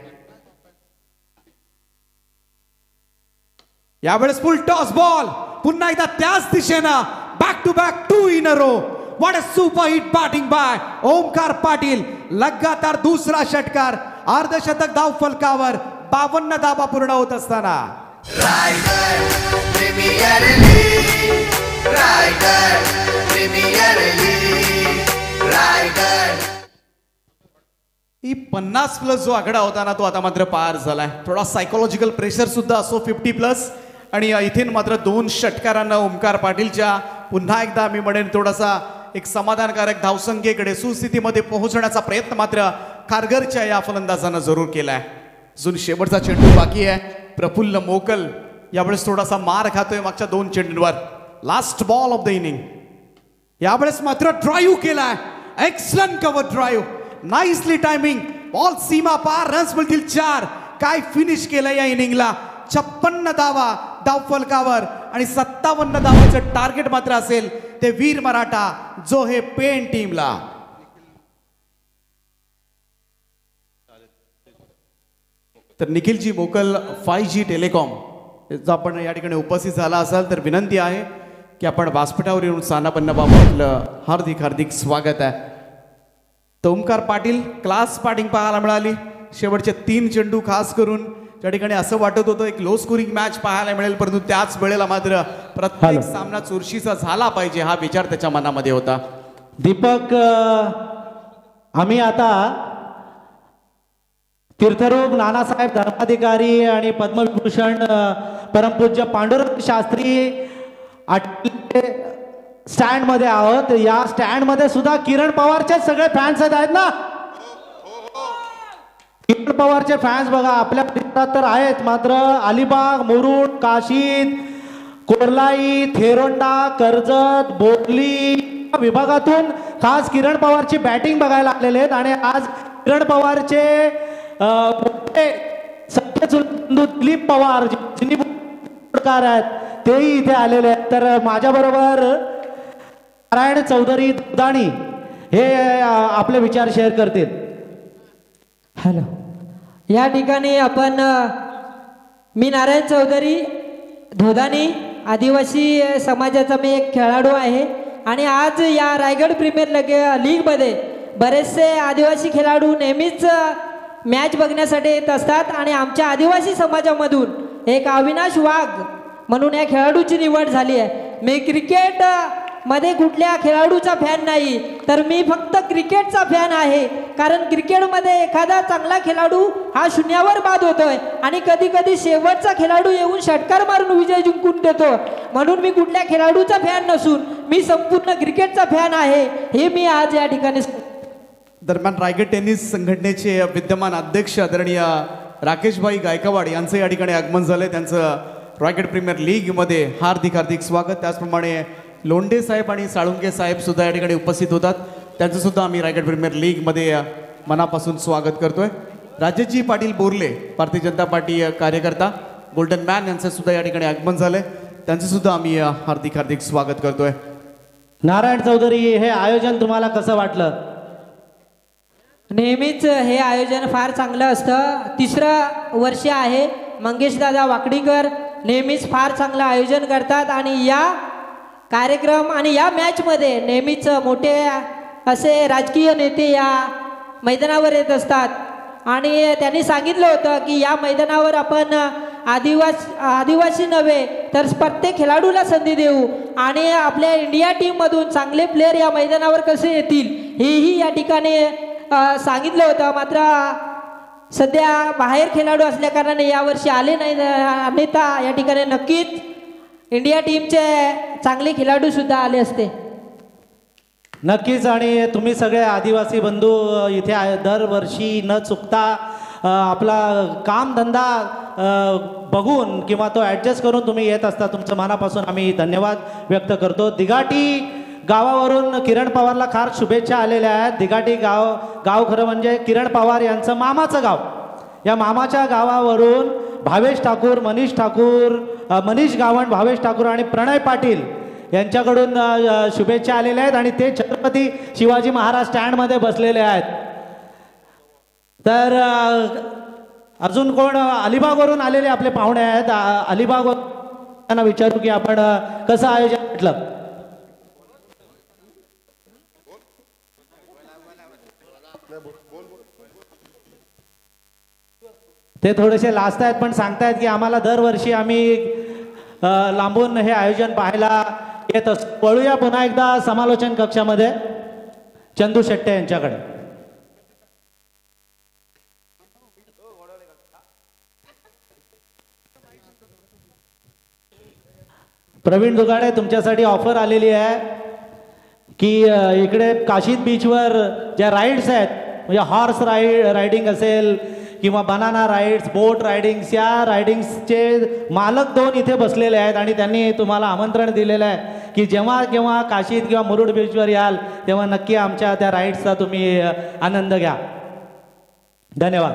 यावेळेस फुल टॉस बॉल, पुन्हा एकदा त्याच दिशेनं back to back two in a row. What a super hit batting by Omkar Patil. लगातार दुसरा षटकार, अर्धशतक धाव फलकावर, बावन्न धावा पूर्ण होत असताना Raigad premier league, Raigad premier league, Raigad. ही पन्नास प्लस जो आकडा होता ना तो आता मात्र पार झालाय. थोडा सायकोलॉजिकल प्रेशर सुद्धा असो फिफ्टी प्लस, आणि इथे मात्र दोन षटकारांना ओमकार पाटीलच्या पुन्हा एकदा मी म्हणेन थोडासा एक समाधानकारक धावसंख्येकडे सुस्थितीमध्ये पोहोचण्याचा प्रयत्न मात्र खारघरच्या या फलंदाजानं जरूर केलाय. अजून शेवटचा चेंडू बाकी आहे. प्रफुल्ल मोकल यावेळेस थोडासा मार खातोय मागच्या दोन चेंडूंवर. Last ball of the inning. यावेळेस मात्र ड्राईव्ह केलाय, excellent cover drive, nicely timing, ball सीमा पार, रन्स मिळतील चार. काय फिनिश केलंय या इनिंगला. छप्पन्न धावा धाव फलकावर, आणि सत्तावन्न धावाचं टार्गेट मात्र असेल ते वीर मराठा जो हे पेन टीमला. तर निखिलजी मोकल फाय जी टेलिकॉम जर आपण या ठिकाणी उपस्थित झाला असाल तर विनंती आहे की आपण व्यासपीठावर येऊन सानापन्न बाबा आपलं हार्दिक हार्दिक स्वागत आहे. तर ओमकार पाटील क्लास बॅटिंग पाहायला मिळाली. शेवटचे तीन चेंडू खास करून त्या ठिकाणी असं वाटत होतं एक लो स्कोरिंग मॅच पाहायला मिळेल, परंतु त्याच वेळेला मात्र प्रत्येक सामना चुरशीचा झाला पाहिजे हा विचार त्याच्या मनामध्ये होता. दीपक, आम्ही आता तीर्थरूप नानासाहेब धर्माधिकारी आणि पद्मविभूषण परमपूज्य पांडुरंग शास्त्री स्टँड मध्ये आहोत. या स्टँड मध्ये सुद्धा किरण पवारचे सगळे फॅन्स आहेत ना. किरण पवारचे फॅन्स बघा आपल्या परिसरात तर आहेत, मात्र अलिबाग, मुरुड, काशीद, कोर्लाई, थेरोंडा, कर्जत, बोर्ली विभागातून खास किरण पवारची बॅटिंग बघायला आलेले आहेत. आणि आज किरण पवारचे दिलीप पवार आहेत तेही इथे आलेले आहेत. तर माझ्या बरोबर नारायण चौधरी दुधाणी हे आपले विचार शेअर करतील. हॅलो, या ठिकाणी आपण मी नारायण चौधरी धोदानी, आदिवासी समाजाचा मी एक खेळाडू आहे. आणि आज या रायगड प्रीमियर लीग लीगमध्ये बरेचसे आदिवासी खेळाडू नेहमीच मॅच बघण्यासाठी येत असतात. आणि आमच्या आदिवासी समाजामधून एक अविनाश वाघ म्हणून या खेळाडूची निवड झाली आहे. मी क्रिकेट मध्ये कुठल्या खेळाडूचा फॅन नाही, तर मी फक्त क्रिकेटचा फॅन आहे. कारण क्रिकेटमध्ये एखादा चांगला खेळाडू हा शून्यावर बाद होतोय आणि कधी कधी शेवटचा खेळाडू येऊन षटकार मारून विजय जिंकून देतो. म्हणून मी कुठल्या खेळाडूचा फॅन नसून मी संपूर्ण क्रिकेटचा फॅन आहे, हे मी आज या ठिकाणी. दरम्यान रायगड टेनिस संघटनेचे विद्यमान अध्यक्ष आदरणीय राकेशभाई गायकवाड यांचं या ठिकाणी आगमन झालंय. त्यांचं रायगड प्रीमियर लीगमध्ये हार्दिक हार्दिक स्वागत. त्याचप्रमाणे लोंढे साहेब आणि साळुंके साहेब सुद्धा या ठिकाणी उपस्थित होतात. त्यांचं सुद्धा आम्ही रायगड प्रीमियर लीगमध्ये मनापासून स्वागत करतोय. राजेशजी पाटील बोरले भारतीय जनता पार्टी कार्यकर्ता गोल्डन मॅन यांचं सुद्धा या ठिकाणी आगमन झालंय. त्यांचं सुद्धा आम्ही अ, हार्दिक हार्दिक स्वागत करतोय. नारायण चौधरी, हे आयोजन तुम्हाला कसं वाटलं? नेहमीच हे आयोजन फार चांगलं असतं. तिसरं वर्ष आहे. मंगेशदादा वाकडीकर नेहमीच फार चांगलं आयोजन करतात आणि या कार्यक्रम आणि या मॅचमध्ये नेहमीच मोठे असे राजकीय नेते या मैदानावर येत असतात आणि त्यांनी सांगितलं होतं की या मैदानावर आपण आदिवासी आदिवासी नव्हे तर प्रत्येक खेळाडूला संधी देऊ आणि आपल्या इंडिया टीममधून चांगले प्लेयर या मैदानावर कसे येतील हेही या ठिकाणी अ, सांगितलं होतं. मात्र सध्या बाहेर खेळाडू असल्या कारणाने यावर्षी आले नाही. अन्यथा या ठिकाणी नक्कीच इंडिया टीमचे चांगले खेळाडू सुद्धा आले असते. नक्कीच. आणि तुम्ही सगळे आदिवासी बंधू अ, इथे आहे. दरवर्षी न चुकता अ, आपला कामधंदा अ, बघून किंवा तो ॲडजस्ट करून तुम्ही येत असता. तुमचं मनापासून आम्ही धन्यवाद व्यक्त करतो. दिघाटी गावावरून किरण पवारला खार शुभेच्छा आलेल्या आहेत. दिघाटी गाव गाव खरं म्हणजे किरण पवार यांचं मामाचं गाव. या मामाच्या गावावरून भावेश ठाकूर, मनीष ठाकूर, अ, मनीष गावंड, भावेश ठाकूर आणि प्रणय पाटील यांच्याकडून अ, शुभेच्छा आलेल्या आहेत आणि ते छत्रपती शिवाजी महाराज स्टँडमध्ये बसलेले आहेत. तर अ, अजून कोण अलिबागवरून आलेले आपले पाहुणे आहेत. अ, अलिबाग त्यांना विचारू की आपण अ, कसं आयोजन म्हटलं. ते थोडेसे लाजत आहेत पण सांगतायत की आम्हाला दरवर्षी आम्ही अ, लांबून हे आयोजन पाहायला येत असतो. वळूया पुन्हा एकदा समालोचन कक्षामध्ये चंदू शेट्टे यांच्याकडे. प्रवीण दुगाडे, तुमच्यासाठी ऑफर आलेली आहे की अ, इकडे काशीद बीचवर ज्या राईड्स आहेत म्हणजे हॉर्स राईड रायडिंग असेल किंवा बनाना राईड्स, बोट रायडिंग्स, या रायडिंग्सचे मालक दोन इथे बसलेले आहेत आणि त्यांनी तुम्हाला आमंत्रण दिलेलं आहे की जेव्हा केव्हा काशीद किंवा मुरुड बीचवर याल तेव्हा नक्की आमच्या त्या राईड्सचा तुम्ही अ, आनंद घ्या. धन्यवाद.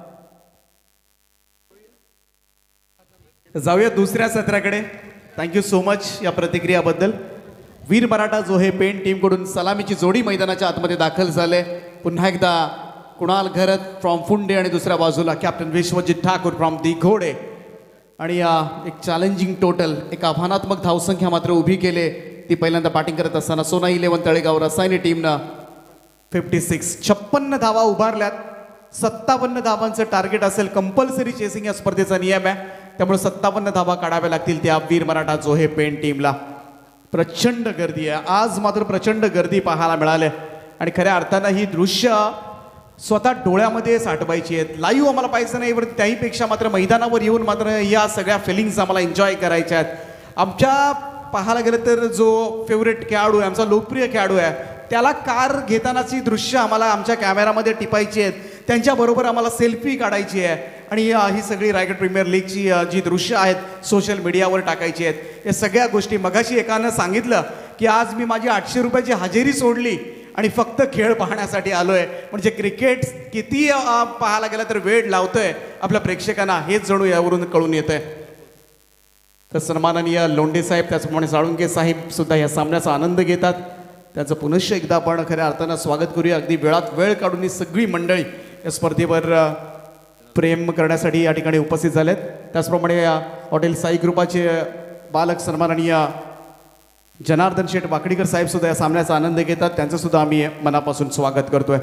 जाऊया दुसऱ्या सत्राकडे. थँक्यू सो मच या प्रतिक्रियाबद्दल. वीर मराठा जो हे पेन टीमकडून सलामीची जोडी मैदानाच्या आतमध्ये दाखल झाले. पुन्हा एकदा कुणाल घरत फ्रॉम फुंडे आणि दुसऱ्या बाजूला कॅप्टन विश्वजित ठाकूर फ्रॉम दिघोडे. आणि अ, एक चॅलेंजिंग टोटल, एक आव्हानात्मक धावसंख्या मात्र उभी केले. ती पहिल्यांदा बॅटिंग करत असताना सोना इलेव्हन तळेगाव रसायनी टीमनं फिफ्टी सिक्स छप्पन्न धावा उभारल्यात. सत्तावन्न धावांचं टार्गेट असेल. कंपल्सरी चेसिंग या स्पर्धेचा नियम आहे. त्यामुळे सत्तावन्न धावा काढाव्या लागतील त्या वीर मराठा जो हे पेन टीमला. प्रचंड गर्दी आहे आज, मात्र प्रचंड गर्दी पाहायला मिळाले आणि खऱ्या अर्थानं ही दृश्य स्वतः डोळ्यामध्ये साठवायची आहेत. लाईव्ह आम्हाला पाहायचं नाही, बरं त्याहीपेक्षा मात्र मैदानावर येऊन मात्र या सगळ्या फिलिंग्स आम्हाला एन्जॉय करायच्या आहेत. आमच्या पाहायला गेलं तर जो फेवरेट खेळाडू आहे, आमचा लोकप्रिय खेळाडू आहे, त्याला कार घेतानाची दृश्य आम्हाला आमच्या कॅमेरामध्ये टिपायची आहेत. त्यांच्याबरोबर आम्हाला सेल्फी काढायची आहे आणि अ, ही सगळी रायगड प्रीमियर लीगची अ, जी दृश्य आहेत सोशल मीडियावर टाकायची आहेत. या सगळ्या गोष्टी मगाशी एकानं सांगितलं की आज मी माझी आठशे रुपयाची हजेरी सोडली आणि फक्त खेळ पाहण्यासाठी आलोय. म्हणजे क्रिकेट किती अ, पाहायला गेलं तर वेळ लावतोय आपल्या प्रेक्षकांना हेच जणू यावरून कळून येतंय. तर सन्माननीय लोंढे साहेब, त्याचप्रमाणे साळुंके साहेब सुद्धा या सामन्याचा आनंद घेतात. त्याचं पुनश्च एकदा आपण खऱ्या अर्थानं स्वागत करूया. अगदी वेळात वेळ काढून ही सगळी मंडळी या स्पर्धेवर अ, प्रेम करण्यासाठी या ठिकाणी उपस्थित झालेत. त्याचप्रमाणे अ, हॉटेल साई ग्रुपाचे बालक सन्माननीय जनार्दन शेठ वाकडीकर साहेब सुद्धा या सामन्याचा आनंद घेतात. त्यांचं सुद्धा आम्ही मनापासून स्वागत करतोय.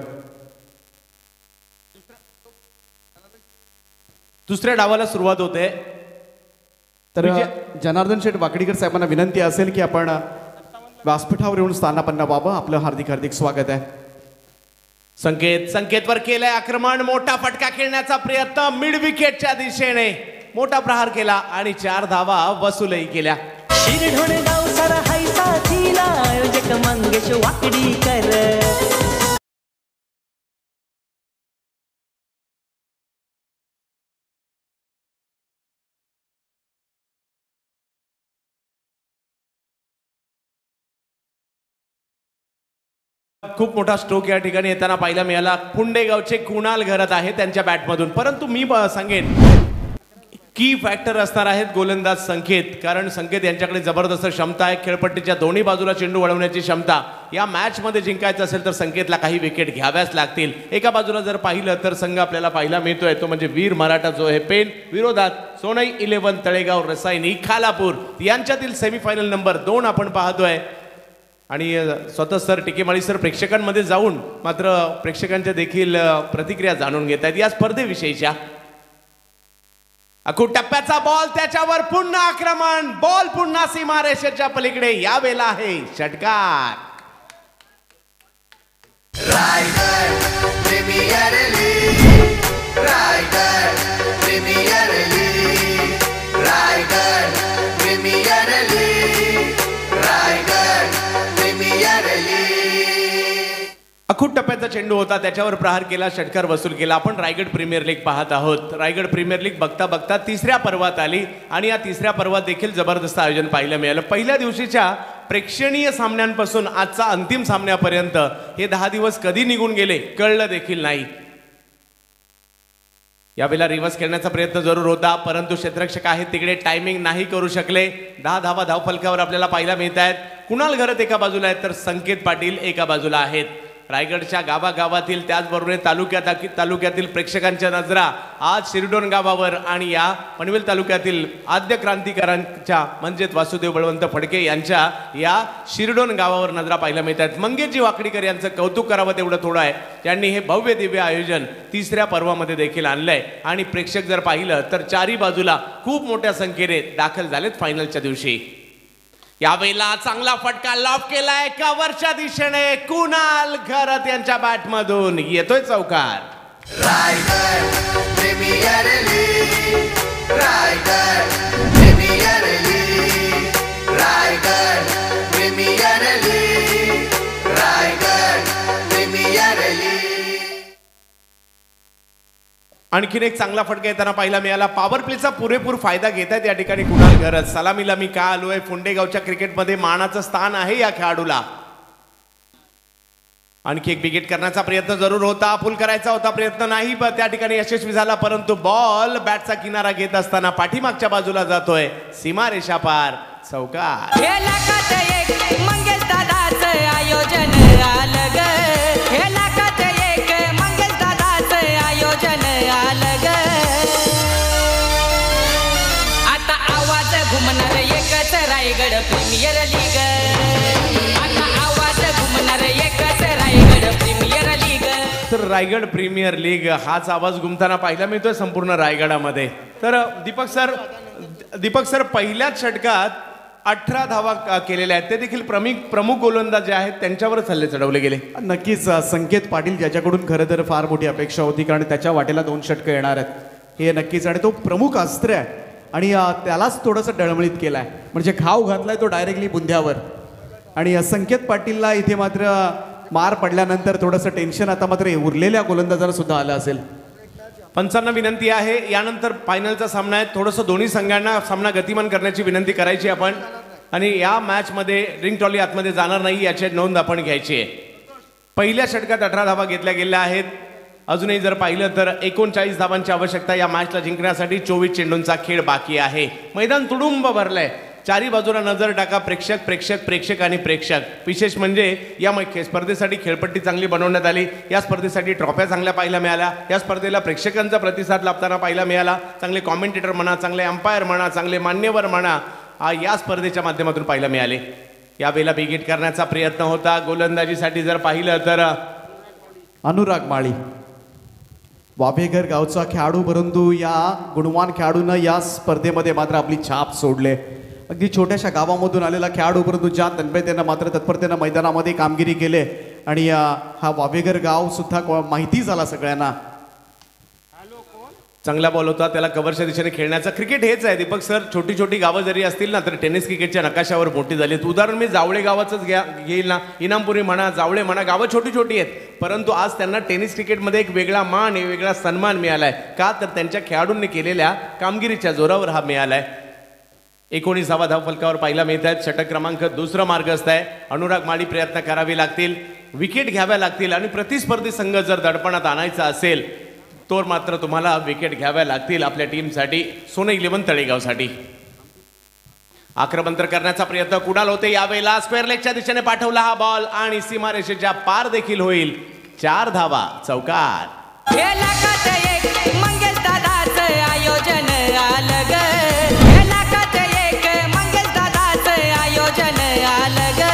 दुसऱ्या डावाला सुरुवात होते. तर जनार्दन शेठ वाकडीकर साहेबांना विनंती असेल की आपण व्यासपीठावर येऊन स्थानापन्न व्हावं. आपलं हार्दिक हार्दिक स्वागत आहे. संकेत संकेतवर केलंय आक्रमण. मोठा फटका खेळण्याचा प्रयत्न मिड विकेटच्या दिशेने. मोठा प्रहार केला आणि चार धावा वसूलही केल्या. शिरढोण गाव सारा हाय साथीला आयोजक मंगेश वाकडीकर. खूप मोठा स्ट्रोक या ठिकाणी येताना पाहायला मिळाला. पुंडे गावचे कुणाल घरत आहे त्यांच्या बॅटमधून. परंतु मी ब- सांगेन की फॅक्टर असणार आहेत गोलंदाज संकेत, कारण संकेत यांच्याकडे जबरदस्त क्षमता आहे, खेळपट्टीच्या दोन्ही बाजूला चेंडू वळवण्याची क्षमता. या मॅचमध्ये जिंकायचं असेल तर संकेतला काही विकेट घ्याव्याच लागतील. एका बाजूला जर पाहिलं तर संघ आपल्याला पाहायला मिळतोय तो म्हणजे वीर मराठा जो आहे पेन, विरोधात सोनई इलेव्हन तळेगाव रसायनी खालापूर. यांच्यातील सेमीफायनल नंबर दोन आपण पाहतोय. आणि स्वतः सर टिकेमाळी सर प्रेक्षकांमध्ये जाऊन मात्र प्रेक्षकांच्या देखील प्रतिक्रिया जाणून घेत आहेत या स्पर्धेविषयीच्या. अखूट टप्प्याचा बॉल, त्याच्यावर पुन्हा आक्रमण, बॉल पुन्हा सीमारेषेच्या पलीकडे, यावेळेला आहे षटकार. Raigad premier league, Raigad premier league, Raigad premier league, Raigad premier league. अखूट टप्प्याचा चेंडू होता, त्याच्यावर प्रहार केला, षटकार वसूल केला. आपण रायगड प्रीमियर लीग पाहत आहोत. रायगड प्रीमियर लीग बघता बघता तिसऱ्या पर्वात आली आणि या तिसऱ्या पर्वात देखील जबरदस्त आयोजन पाहायला मिळालं. पहिल्या दिवशीच्या प्रेक्षणीय सामन्यांपासून आजचा अंतिम सामन्यापर्यंत हे दहा दिवस कधी निघून गेले कळलं देखील नाही. यावेळेला रिव्हर्स खेळण्याचा प्रयत्न जरूर होता, परंतु क्षेत्ररक्षक आहेत तिकडे टायमिंग नाही करू शकले. दहा धावा धावफलकावर आपल्याला पाहायला मिळत आहेत. कुणाल घरत एका बाजूला आहेत तर संकेत पाटील एका बाजूला आहेत. रायगडच्या गावागावातील त्याचबरोबर तालुक्यात तालुक्यातील प्रेक्षकांच्या नजरा आज शिरडोन गावावर आणि या पनवेल तालुक्यातील आद्य क्रांतिकारांच्या म्हणजेच वासुदेव बळवंत फडके यांच्या या शिरडोन गावावर नजरा पाहायला मिळतात. मंगेशजी वाकडीकर यांचं कौतुक करावं तेवढं थोडं आहे. त्यांनी हे भव्य दिव्य आयोजन तिसऱ्या पर्वामध्ये देखील आणलंय आणि प्रेक्षक जर पाहिलं तर चारी बाजूला खूप मोठ्या संख्येने दाखल झालेत फायनलच्या दिवशी. यावेळेला चांगला फटका लॉफ केलाय कव्हरच्या दिशेने, कुणाल घरत यांच्या बॅटमधून येतोय चौकार. Raigad premier league, Raigad premier league, Raigad premier league, Raigad premier league. आणखीन एक चांगला फटका येताना पाहायला मिळाला. पॉवर प्लेचा पुरेपूर फायदा घेत आहेत या ठिकाणी कुणाल घरत. सलामीला मी का आलोय, फोंडेगावच्या क्रिकेटमध्ये मानाचं स्थान आहे या खेळाडूला. आणखी एक विकेट करण्याचा प्रयत्न जरूर होता, फुल करायचा होता प्रयत्न, नाही पण त्या ठिकाणी यशस्वी झाला. परंतु बॉल बॅटचा किनारा घेत असताना पाठीमागच्या बाजूला जातोय, सीमारेषा पार, चौकार. हे लाखात एक मंगेश दादाचं आयोजन आलं ग, हे लाखात एक मंगेश दादाचं आयोजन आलं ग. आता आवाज घुमणार एकच रायगड प्रीमियर लीग, आता आवाज घुमणार एकच रायगड प्रीमियर लीग. तर रायगड प्रीमियर लीग हाच आवाज घुमताना पाहायला मिळतोय संपूर्ण रायगडामध्ये. तर दीपक सर दीपक सर पहिल्याच षटकात अठरा धावा केलेल्या आहेत, ते देखील प्रमुख प्रमुख गोलंदाज जे आहेत त्यांच्यावरच हल्ले चढवले गेले. नक्कीच संकेत पाटील ज्याच्याकडून खरं तर फार मोठी अपेक्षा होती, कारण त्याच्या वाटेला दोन षटकं येणार आहेत हे नक्कीच, आणि तो प्रमुख अस्त्र आहे आणि त्यालाच थोडंसं डळमळीत केलं आहे, म्हणजे घाव घातलाय तो डायरेक्टली बुंध्यावर. आणि संकेत पाटीलला इथे मात्र मार पडल्यानंतर थोडंसं टेन्शन आता मात्र उरलेल्या गोलंदाजाला सुद्धा आलं असेल. पंचांना विनंती आहे, यानंतर फायनलचा सामना आहे, थोडंसं दोन्ही संघांना सामना गतिमान करण्याची विनंती करायची आपण. आणि या मॅचमध्ये रिंग ट्रॉली आतमध्ये जाणार नाही याची नोंद आपण घ्यायची आहे. पहिल्या षटकात अठरा धावा घेतल्या गेल्या आहेत. अजूनही जर पाहिलं तर एकोणचाळीस धावांची आवश्यकता या मॅचला जिंकण्यासाठी. चोवीस चेंडूंचा खेळ बाकी आहे. मैदान तुडुंब भरलंय, चारी बाजूला नजर टाका, प्रेक्षक प्रेक्षक प्रेक्षक आणि प्रेक्षक. विशेष म्हणजे या स्पर्धेसाठी खेळपट्टी चांगली बनवण्यात आली, या स्पर्धेसाठी ट्रॉफ्या चांगल्या पाहायला मिळाल्या, या स्पर्धेला प्रेक्षकांचा प्रतिसाद लाभताना पाहायला मिळाला. चांगले कॉमेंटेटर म्हणा, चांगले अंपायर म्हणा, चांगले मान्यवर म्हणा, या स्पर्धेच्या माध्यमातून पाहायला मिळाले. यावेळेला विकेट करण्याचा प्रयत्न होता. गोलंदाजीसाठी जर पाहिलं तर अनुराग माळी वाभेघर गावचा खेळाडू, परंतु या गुणवान खेळाडूनं या स्पर्धेमध्ये मात्र आपली छाप सोडले. अगदी छोट्याशा गावामधून आलेला खेळाडू, परंतु ज्या तन्मयतेनं मात्र तत्परतेनं मैदानामध्ये कामगिरी केले आणि हा वावेघर गाव सुद्धा माहिती झाला सगळ्यांना. चांगला बॉल होता, त्याला कव्हरच्या दिशेने खेळण्याचा. क्रिकेट हेच आहे दीपक सर, छोटी छोटी गावं जरी असतील ना तर टेनिस क्रिकेटच्या नकाशावर मोठी झाली. उदाहरण मी जावळे गावाचंच घ्या घेईल ना, इनामपुरी म्हणा, जावळे म्हणा, गावं छोटी छोटी आहेत, परंतु आज त्यांना टेनिस क्रिकेटमध्ये एक वेगळा मान, एक वेगळा सन्मान मिळालाय. का तर त्यांच्या खेळाडूंनी केलेल्या कामगिरीच्या जोरावर हा मिळालाय. एकोणीस धावा धावफलकावर पाहायला मिळत आहेत. षटक क्रमांक दुसरं मार्गस्थ आहे. अनुराग माळी प्रयत्न करावे लागतील, विकेट घ्याव्या लागतील आणि प्रतिस्पर्धी संघ जर दडपणात आणायचा असेल तोर मात्र तुम्हाला विकेट घ्याव्या लागतील आपल्या टीमसाठी, सोने इलेव्हन तळेगावसाठी. आक्रमण करण्याचा प्रयत्न कुणाल होते यावेळेला. स्क्वेअर लेगच्या दिशेने पाठवला हा बॉल आणि सीमारेषेच्या पार देखील होईल. चार धावा चौकार. हे लाखात एक मंगेश दादाचं आयोजन आलं ग. हे लाखात एक मंगेश दादाचं आयोजन आलं ग.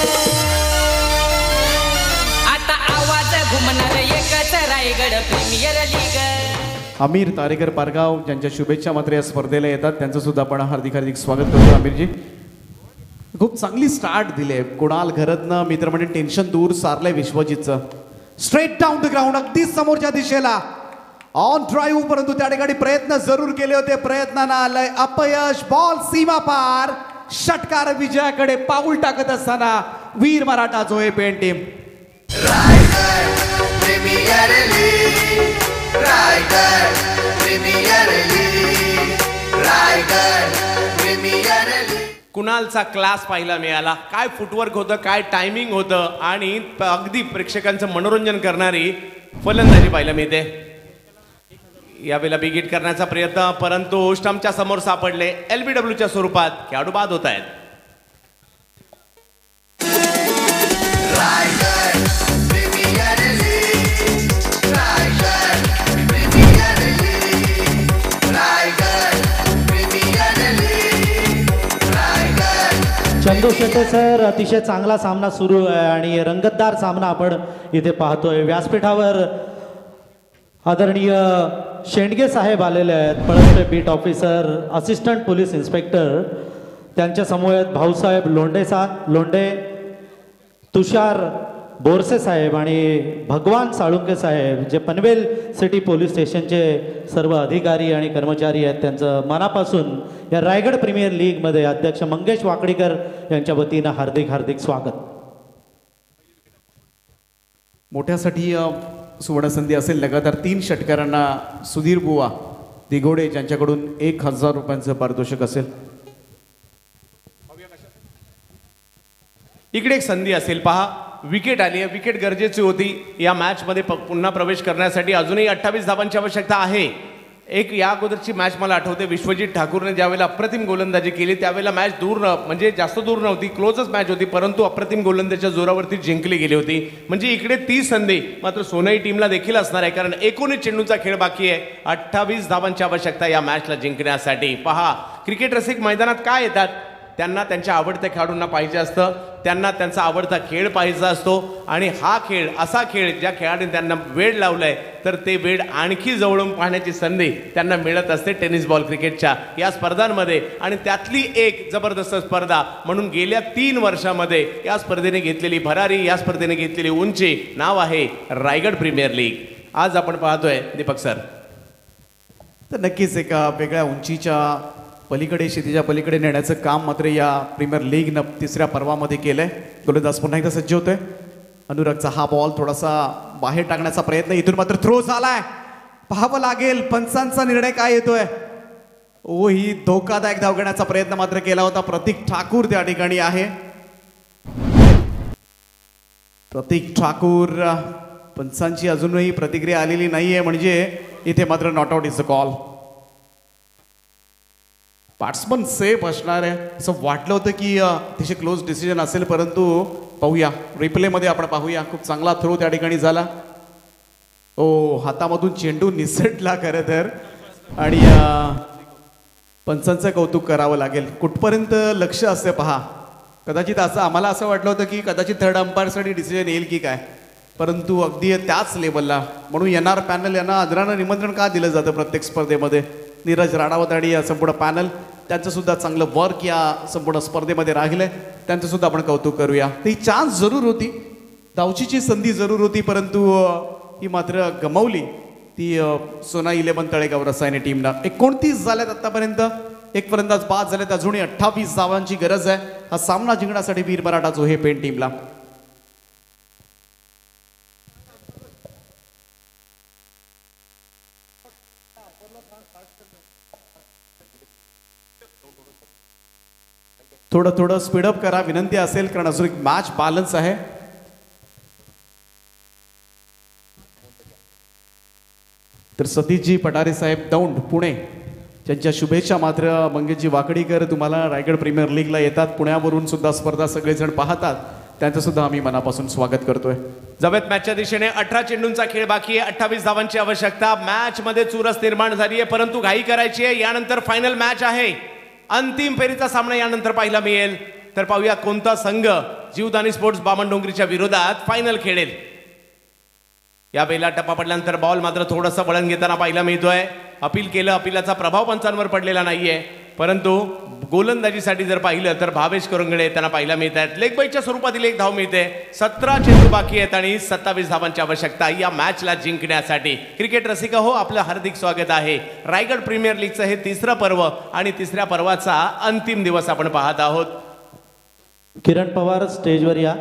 आता आवाज घुमणार एकच रायगड प्रीमियर लीग. आमिर तारेकर पारगाव ज्यांच्या शुभेच्छा मात्र या स्पर्धेला येतात त्यांचं सुद्धा आपण हार्दिक हार्दिक स्वागत करतो. आमिरजी खूप चांगली स्टार्ट दिले. कुणाल घरतनं मित्र म्हणजे टेन्शन दूर सारलंय विश्वजितचं. स्ट्रेट डाऊन द ग्राउंड अगदी समोरच्या दिशेला ऑन ड्राईव्ह, परंतु त्या ठिकाणी प्रयत्न जरूर केले होते, प्रयत्नांना आलंय अपयश. बॉल सीमा पार. षटकार विजयाकडे पाऊल टाकत असताना वीर मराठा जोहे पेन टीम. कुणालचा क्लास पाहायला मिळाला. काय फुटवर्क होतं, काय टायमिंग होतं आणि अगदी प्रेक्षकांचं मनोरंजन करणारी फलंदाजी पाहायला मिळते. यावेळेला बिग हिट करण्याचा प्रयत्न, परंतु स्टंपच्या समोर सापडले. एलबीडब्ल्यूच्या स्वरूपात खेळाडू बाद होत आहेत. चंदू शेट्टे सर, अतिशय चांगला सामना सुरू आहे आणि रंगतदार सामना आपण इथे पाहतोय. व्यासपीठावर आदरणीय शेंडगे साहेब आलेले आहेत, पळसचे beat officer, assistant police inspector. त्यांच्या समोर भाऊसाहेब लोंढे सा लोंढे, तुषार बोरसे साहेब आणि भगवान साळुंके साहेब, जे पनवेल सिटी पोलीस स्टेशनचे सर्व अधिकारी आणि कर्मचारी आहेत. त्यांचं मनापासून या रायगड प्रीमियर लीगमध्ये अध्यक्ष मंगेश वाकडीकर यांच्या वतीनं हार्दिक हार्दिक स्वागत. मोठ्यासाठी सुवर्णसंधी असेल. लगातार तीन षटकारांना सुधीर बुवा दिघोडे ज्यांच्याकडून एक हजार रुपयांचं पारितोषिक असेल. इकडे एक संधी असेल पहा. विकेट आली आहे. विकेट गरजेची होती या मॅचमध्ये. पुन्हा प्रवेश करण्यासाठी अजूनही अठ्ठावीस धावांची आवश्यकता आहे. एक या अगोदरची मॅच मला आठवते, विश्वजित ठाकूरने ज्यावेळेला अप्रतिम गोलंदाजी केली त्यावेळेला मॅच दूर न म्हणजे जास्त दूर नव्हती, क्लोजच मॅच होती, परंतु अप्रतिम गोलंदाजीच्या जोरावरती जिंकली गेली होती. म्हणजे इकडे ती संधी मात्र सोनाई टीमला देखील असणार आहे, कारण एकोणीस चेंडूचा खेळ बाकी आहे. अठ्ठावीस धावांची आवश्यकता या मॅचला जिंकण्यासाठी. पहा, क्रिकेट रसिक मैदानात काय येतात, त्यांना त्यांच्या आवडत्या खेळाडूंना पाहिजे असतं, त्यांना त्यांचा आवडता खेळ पाहिजे असतो. आणि हा खेळ असा खेळ ज्या खेळाडूने त्यांना वेळ लावलाय तर ते वेळ आणखी जवळून पाहण्याची संधी त्यांना मिळत असते टेनिस बॉल क्रिकेटच्या या स्पर्धांमध्ये. आणि त्यातली एक जबरदस्त स्पर्धा म्हणून गेल्या तीन वर्षामध्ये या स्पर्धेने घेतलेली भरारी, या स्पर्धेने घेतलेली उंची, नाव आहे रायगड प्रीमियर लीग. आज आपण पाहतोय दीपक सर, तर नक्कीच एका वेगळ्या उंचीच्या पलीकडे, शेतीच्या पलीकडे नेण्याचं काम मात्र या प्रीमियर लीगनं तिसऱ्या पर्वामध्ये केलंय. गोलंदाज पुन्हा एकदा सज्ज होतोय. अनुरागचा हा बॉल थोडासा बाहेर टाकण्याचा प्रयत्न, इथून मात्र थ्रो झालाय. पाहावं लागेल पंचांचा निर्णय काय येतोय. ओ, ही धोकादायक धाव घेण्याचा प्रयत्न मात्र केला होता. प्रतीक ठाकूर त्या ठिकाणी आहे. प्रतीक ठाकूर, पंचांची अजूनही प्रतिक्रिया आलेली नाहीये, म्हणजे इथे मात्र not out is a call. Batsman safe असणार आहे असं वाटलं होतं की अतिशय क्लोज डिसिजन असेल, परंतु पाहूया रिप्लेमध्ये आपण पाहूया. खूप चांगला थ्रो त्या ठिकाणी झाला. ओ, हातामधून चेंडू निसटला खरं तर. आणि पंचांचं कौतुक करावं लागेल. कुठपर्यंत लक्ष असते पहा. कदाचित असं आम्हाला असं वाटलं होतं की कदाचित थर्ड अंपायरसाठी डिसिजन येईल की काय, परंतु अगदी त्याच लेवलला. म्हणून येणार पॅनल यांना आदरानं निमंत्रण का दिलं जातं प्रत्येक स्पर्धेमध्ये. नीरज राणावत आणि या संपूर्ण पॅनल, त्यांचं सुद्धा चांगलं वर्क या संपूर्ण स्पर्धेमध्ये राहिलंय. त्यांचं सुद्धा आपण कौतुक करूया. ती चान्स जरूर होती, धावचीची संधी जरूर होती, परंतु ही मात्र गमावली ती सोना इलेव्हन तळेगाव रसायने टीमनं. एकोणतीस झाल्यात आतापर्यंत, एक फलंदाज बाद झालेत, अजूनही अठ्ठावीस धावांची गरज आहे हा सामना जिंकण्यासाठी वीर मराठा जोहे पेन टीमला. थोडं थोडं स्पीडअप करा विनंती असेल, कारण अजून एक मॅच बॅलन्स आहे. तर सतीशजी पठारे साहेब दौंड पुणे त्यांच्या शुभेच्छा मात्र मंगेशजी वाकडीकर तुम्हाला रायगड प्रीमियर लीगला येतात, पुण्यावरून सुद्धा स्पर्धा सगळेजण पाहतात, त्यांचं सुद्धा आम्ही मनापासून स्वागत करतोय. जवेत मॅचच्या दिशेने अठरा चेंडूंचा खेळ बाकी आहे. अठ्ठावीस धावांची आवश्यकता. मॅच मध्ये चुरस निर्माण झाली आहे, परंतु घाई करायची आहे. यानंतर फायनल मॅच आहे. अंतिम फेरीचा सामना यानंतर पाहायला मिळेल. तर पाहूया कोणता संघ जीवदानी स्पोर्ट्स बामणडोंगरीच्या विरोधात फायनल खेळेल. या वेळेला टप्पा पडल्यानंतर बॉल मात्र थोडंसं वळण घेताना पाहायला मिळतोय. अपील केलं, अपिलाचा प्रभाव पंचांवर पडलेला नाहीये, परंतु गोलंदाजीसाठी जर पाहिलं तर भावेश करंगडे त्यांना पाहायला मिळत आहेत. लेग बाईटच्या स्वरूपातील एक धाव मिळते. सतरा चेंडू बाकी आहेत आणि सत्तावीस धावांची आवश्यकता या मॅचला जिंकण्यासाठी. क्रिकेट रसिका हो, आपलं हार्दिक स्वागत आहे. रायगड प्रीमियर लीगचं हे तिसरं पर्व आणि तिसऱ्या पर्वाचा अंतिम दिवस आपण पाहत आहोत. किरण पवार स्टेजवर या.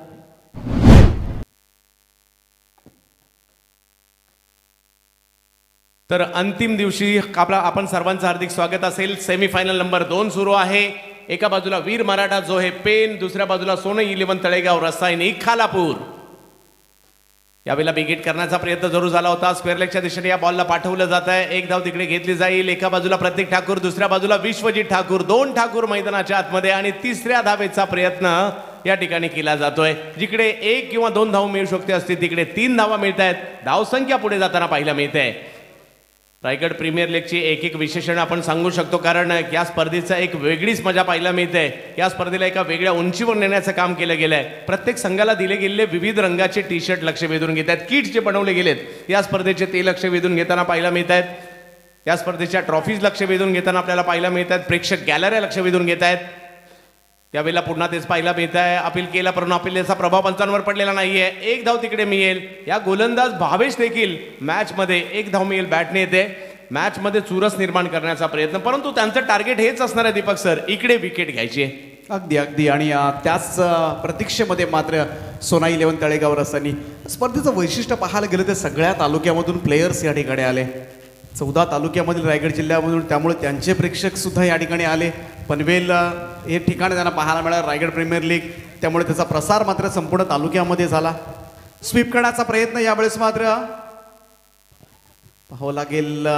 तर अंतिम दिवशी आपला आपण सर्वांचं हार्दिक स्वागत असेल. सेमीफायनल नंबर दोन सुरू आहे. एका बाजूला वीर मराठा जो हे पेन, दुसऱ्या बाजूला सोने इलेव्हन तळेगाव रसायनी खालापूर. यावेळेला बिगेट करण्याचा प्रयत्न जरूर झाला होता. स्क्वेअर लेगच्या दिशेने या बॉलला पाठवलं जात आहे. एक धाव तिकडे घेतली जाईल. एका बाजूला प्रतीक ठाकूर, दुसऱ्या बाजूला विश्वजित ठाकूर, दोन ठाकूर मैदानाच्या आतमध्ये आणि तिसऱ्या धावेचा प्रयत्न या ठिकाणी केला जातोय. जिकडे एक किंवा दोन धाव मिळू शकते असते तिकडे तीन धावा मिळत आहेत. धावसंख्या पुढे जाताना पाहायला मिळते. रायगड प्रीमियर लीगची एक एक विशेषण आपण सांगू शकतो, कारण या स्पर्धेचं एक वेगळीच मजा पाहायला मिळते. या स्पर्धेला एका वेगळ्या उंचीवर नेण्याचं काम केलं गेलंय. प्रत्येक संघाला दिले गेलेले विविध रंगाचे टी शर्ट लक्ष वेधून घेत आहेत. किट्स जे बनवले गेलेत या स्पर्धेचे ते लक्ष वेधून घेताना पाहायला मिळत आहेत. या स्पर्धेच्या ट्रॉफीज लक्ष वेधून घेताना आपल्याला पाहायला मिळत आहेत. प्रेक्षक गॅलऱ्या लक्ष वेधून घेत आहेत. यावेळेला पुन्हा तेच पाहायला मिळत आहे. अपील केला परंतु अपिलेचा प्रभाव पंचांवर पडलेला नाहीये. एक धाव तिकडे मिळेल. या गोलंदाज भावेश देखील मॅच मध्ये एक धाव मिळेल बॅटने येते. मॅच मध्ये चुरस निर्माण करण्याचा प्रयत्न, परंतु त्यांचं टार्गेट हेच असणार आहे दीपक सर, इकडे विकेट घ्यायची आहे. अगदी अगदी आणि अ, त्याच अ, प्रतीक्षेमध्ये मात्र सोना इलेव्हन तळेगाव रसायनी स्पर्धेचं वैशिष्ट्य पाहायला गेलं तर सगळ्या तालुक्यामधून प्लेयर्स या ठिकाणी आले. चौदा तालुक्यामधील रायगड जिल्ह्यामधून, त्यामुळे त्यांचे प्रेक्षक सुद्धा या ठिकाणी आले. पनवेल हे ठिकाण त्यांना पाहायला मिळालं रायगड प्रीमियर लीग, त्यामुळे त्याचा प्रसार मात्र संपूर्ण तालुक्यामध्ये झाला. स्वीप करण्याचा प्रयत्न यावेळेस मात्र पाहावं लागेल.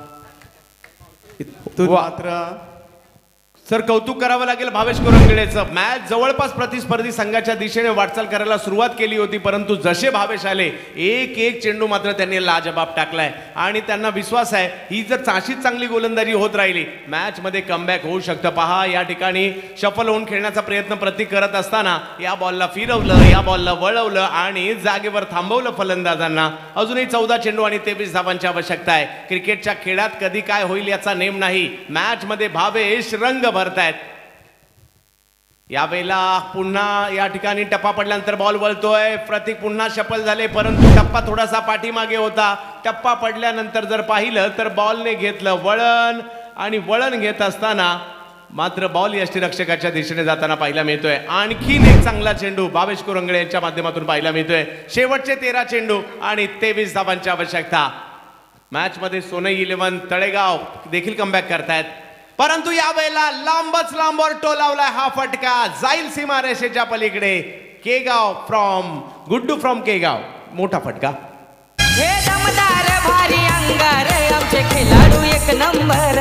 इथून मात्र सर कौतुक करावं लागेल भावेश करंगडेचं. मॅच जवळपास प्रतिस्पर्धी संघाच्या दिशेने वाटचाल करायला सुरुवात केली होती, परंतु जसे भावेश आले एक एक चेंडू मात्र त्यांनी लाजबाब टाकलाय आणि त्यांना विश्वास आहे ही जर चाशीच चांगली गोलंदाजी होत राहिली मॅच मध्ये कमबॅक होऊ शकतं. पहा या ठिकाणी शफल होऊन खेळण्याचा प्रयत्न प्रतीक करत असताना या बॉलला फिरवलं, या बॉलला वळवलं आणि जागेवर थांबवलं फलंदाजांना. अजूनही चौदा चेंडू आणि तेवीस धावांची आवश्यकता आहे. क्रिकेटच्या खेळात कधी काय होईल याचा नेम नाही. मॅच मध्ये भावेश रंग भरतायत. यावेळेला पुन्हा या ठिकाणी टप्पा पडल्यानंतर बॉल वळतोय. प्रतीक पुन्हा शफल झाले, परंतु टप्पा थोडासा पाठीमागे होता. टप्पा पडल्यानंतर जर पाहिलं तर बॉलने घेतलं वळण आणि वळण घेत असताना मात्र बॉल यष्टीरक्षकाच्या दिशेने जाताना पाहायला मिळतोय. आणखीन एक चांगला चेंडू भावेश कुरंगडे यांच्या माध्यमातून पाहायला मिळतोय. शेवटचे तेरा चेंडू आणि तेवीस धावांची आवश्यकता. मॅच मध्ये सोने इलेव्हन तळेगाव देखील कमबॅक करतायत, परंतु यावेळेला लांबच लांबवर टोलावलाय हा फटका. जाईल सीमारेषेच्या पलीकडे. केगाव फ्रॉम गुड्डू फ्रॉम केगाव, मोठा फटका. हे दमदार भारी अंगार आमचे खेळाडू एक नंबर.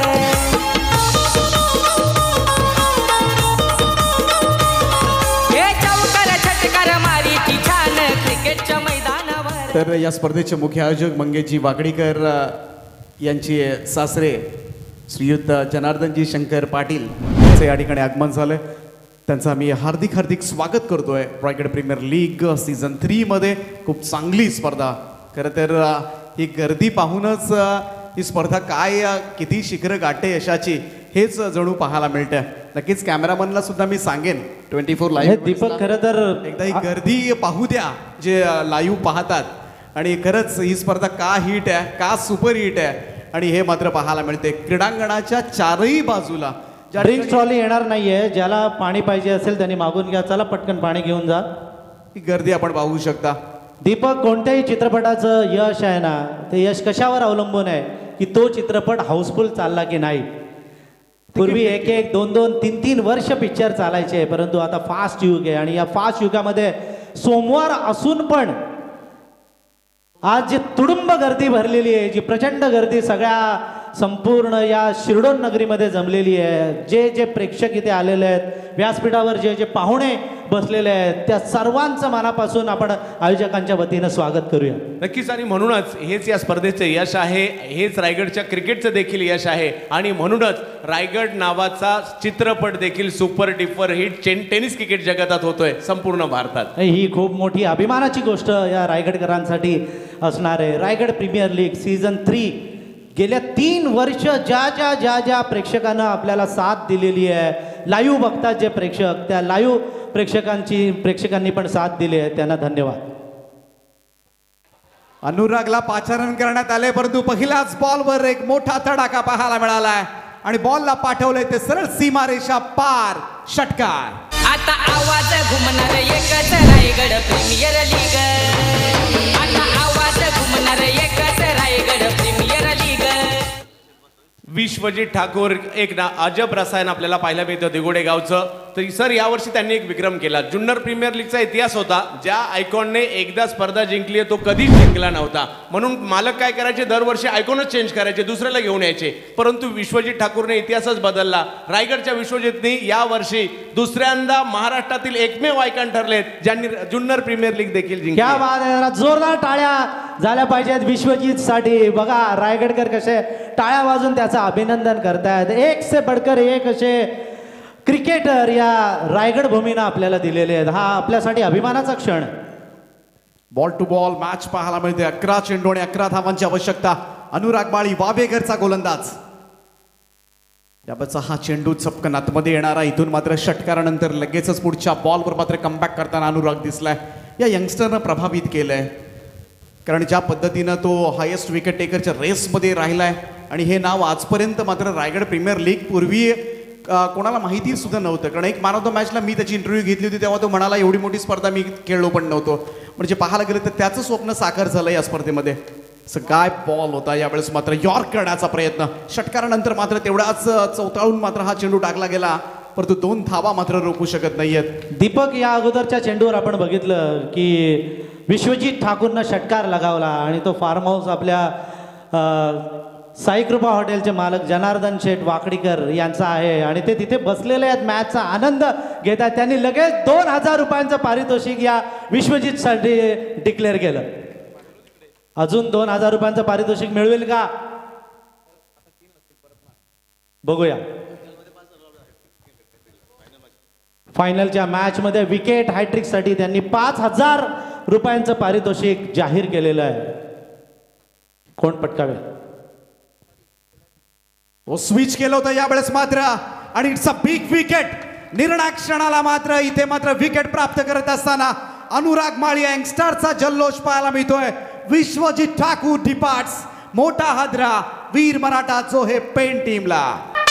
हे चौकार छटकार मारी ती छान क्रिकेटच्या मैदानावर. तर या स्पर्धेचे मुख्य आयोजक मंगेशजी वाकडीकर अ, यांचे सासरे श्रीयुत जनार्दनजी शंकर पाटील यांचं या ठिकाणी आगमन झालंय. त्यांचं आम्ही हार्दिक हार्दिक स्वागत करतोय Raigad premier league season three मध्ये. खूप चांगली स्पर्धा. खरं तर अ, ही गर्दी पाहूनच अ, ही स्पर्धा काय अ, किती शिखरं गाठते यशाची हेच जणू पाहायला मिळतं. नक्कीच कॅमेरामनला सुद्धा मी सांगेन ट्वेंटी फोर हे लाईव्ह दीपक खरं तर एकदा ही गर्दी पाहू द्या जे लाईव्ह पाहतात. आणि खरंच ही स्पर्धा का हिट आहे, का सुपर हिट आहे आणि हे मात्र पाहायला मिळते. क्रीडांगणाच्या चारही बाजूला ज्या ड्रिंक्स ठिकाणी ट्रॉली येणार नाहीये. ज्याला पाणी पाहिजे असेल त्यांनी मागून घ्या. चला पटकन पाणी घेऊन जा. ही गर्दी आपण पाहू शकता. दीपक, कोणत्याही चित्रपटाचं यश आहे ना, ते यश कशावर अवलंबून आहे की तो चित्रपट हाऊसफुल चालला की नाही. पूर्वी एक एक दोन दोन तीन तीन वर्ष पिक्चर चालायचे, परंतु आता फास्ट युग आहे आणि या फास्ट युगामध्ये सोमवार असून पण आज जी तुडुंब गर्दी भरलेली आहे, जी प्रचंड गर्दी सगळ्या संपूर्ण या शिरडोन नगरीमध्ये जमलेली आहे, जे जे प्रेक्षक इथे आलेले आहेत, व्यासपीठावर जे जे पाहुणे बसलेले आहेत, त्या सर्वांचं मनापासून आपण आयोजकांच्या वतीनं स्वागत करूया. नक्कीच. आणि म्हणूनच हेच या स्पर्धेचं यश आहे, हेच रायगडच्या क्रिकेटचं देखील यश आहे. आणि म्हणूनच रायगड नावाचा चित्रपट देखील सुपर डिपर हिट चेन टेनिस क्रिकेट जगतात होतोय संपूर्ण भारतात. ही खूप मोठी अभिमानाची गोष्ट या रायगडकरांसाठी असणार आहे. Raigad premier league season three गेल्या तीन वर्ष ज्या ज्या ज्या ज्या प्रेक्षकांना आपल्याला साथ दिलेली आहे, लाईव्ह बघतात जे प्रेक्षक, त्या लाईव्ह प्रेक्षकांची प्रेक्षकांनी पण साथ दिली आहे, त्यांना धन्यवाद. अनुरागला पाचारण करण्यात आले, परंतु पहिल्याच बॉलवर एक मोठा तडाखा पाहायला मिळालाय आणि बॉलला पाठवलंय ते सरळ सीमारेषा पार षटकार. आता आवाज घुमणार एकच रायगड प्रीमियर लीग. आता आवाज घुमणार एकच रायगड प्रीमियर लीग. विश्वजित ठाकूर एक ना अजब रसायन आपल्याला पाहायला मिळतं दिगोडे गावचं. तर सर यावर्षी त्यांनी एक विक्रम केला. जुन्नर प्रीमियर लीगचा इतिहास होता, ज्या आयकॉनने एकदा स्पर्धा जिंकली आहे तो कधीच जिंकला नव्हता. म्हणून मालक काय करायचे, दरवर्षी आयकॉनच चेंज करायचे, दुसऱ्याला घेऊन यायचे. परंतु विश्वजित ठाकूरने इतिहासच बदलला. रायगडच्या विश्वजितनी यावर्षी दुसऱ्यांदा महाराष्ट्रातील एकमेव आयकॉन ठरलेत ज्यांनी जुन्नर प्रीमियर लीग देखील जिंकली. क्या बात आहे, जरा जोरदार टाळ्या झाल्या पाहिजेत विश्वजित साठी. बघा रायगडकर कसे टाळ्या वाजून त्याचं अभिनंदन करतायत. एक से बढ़कर एक असे क्रिकेटर या रायगड भूमीनं आपल्याला दिलेले आहेत. हा आपल्यासाठी अभिमानाचा क्षण. बॉल टू बॉल मॅच पाहायला मिळते. अकरा चेंडू आणि अकरा धावांची आवश्यकता. अनुराग माळी वावेघरचा गोलंदाज. याबाचा हा चेंडू चपकन आतमध्ये येणारा. इथून मात्र षटकारानंतर लगेचच पुढच्या बॉलवर मात्र कमबॅक करताना अनुराग दिसलाय. या यंगस्टरनं प्रभावित केलंय, कारण ज्या पद्धतीनं तो हायेस्ट विकेट टेकरच्या रेसमध्ये राहिलाय. आणि हे नाव आजपर्यंत मात्र रायगड प्रीमियर लीग पूर्वी कोणाला माहिती सुद्धा नव्हतं. कारण एक मॅन ऑफ द मॅचला मी त्याची इंटरव्ह्यू घेतली होती, तेव्हा तो म्हणाला एवढी मोठी स्पर्धा मी खेळलो पण नव्हतो. म्हणजे पाहायला गेलं तर त्याचं स्वप्न साकार झालं या स्पर्धेमध्ये. असं काय बॉल होता यावेळेस. मात्र यॉर्क करण्याचा प्रयत्न. षटकारानंतर मात्र तेवढाच चौताळून मात्र हा चेंडू टाकला गेला, परंतु दोन धावा मात्र रोखू शकत नाहीयेत. दीपक, या अगोदरच्या चेंडूवर आपण बघितलं की विश्वजित ठाकूरनं षटकार लगावला आणि तो फार्म हाऊस आपल्या साईकृपा हॉटेलचे मालक जनार्दन शेठ वाकडीकर यांचा आहे आणि ते तिथे बसलेले आहेत, मॅचचा आनंद घेत आहेत. त्यांनी लगेच दोन हजार रुपयांचं पारितोषिक या विश्वजितसाठी डिक्लेअर केलं. अजून दोन हजार रुपयांचं पारितोषिक मिळवेल का बघूया. फायनलच्या मॅचमध्ये विकेट हॅट्रिकसाठी त्यांनी पाच हजार रुपयांचं पारितोषिक जाहीर केलेलं आहे. कोण पटकावे. स्विच केलं होतं यावेळेस मात्र आणि इट्स अ बिग विकेट. निर्णायक क्षणाला मात्र इथे मात्र विकेट प्राप्त करत असताना अनुराग माळी यंगस्टरचा जल्लोष पाहायला मिळतोय. विश्वजित ठाकूर डिपार्ट्स. मोठा हादरा वीर मराठा जो हे पेन टीमला.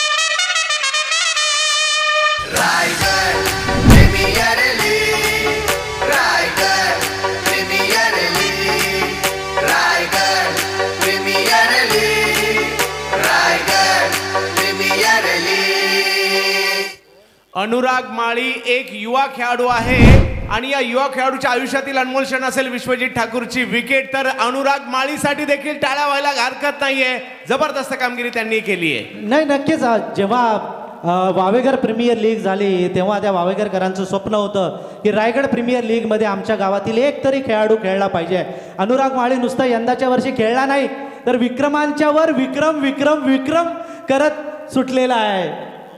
Raigad premier league, Raigad premier league, Raigad premier league, Raigad premier league. Anurag Mali एक युवा खेळाडू आहे आणि या युवा खेळाडूच्या आयुष्यातील अनमोल क्षण असेल विश्वजित ठाकूरची विकेट. तर अनुराग माळीसाठी देखील टाळ्या व्हायला हरकत नाहीये. जबरदस्त कामगिरी त्यांनी केली आहे. नाही, नक्कीच. जेव्हा वावेघर प्रीमियर लीग झाली तेव्हा त्या वावेघरकरांचं स्वप्न होतं की रायगड प्रीमियर लीगमध्ये आमच्या गावातील एक तरी खेळाडू खेळला पाहिजे. अनुराग माळी नुसता यंदाच्या वर्षी खेळला नाही, तर विक्रमांच्या वर विक्रम विक्रम विक्रम करत सुटलेला आहे.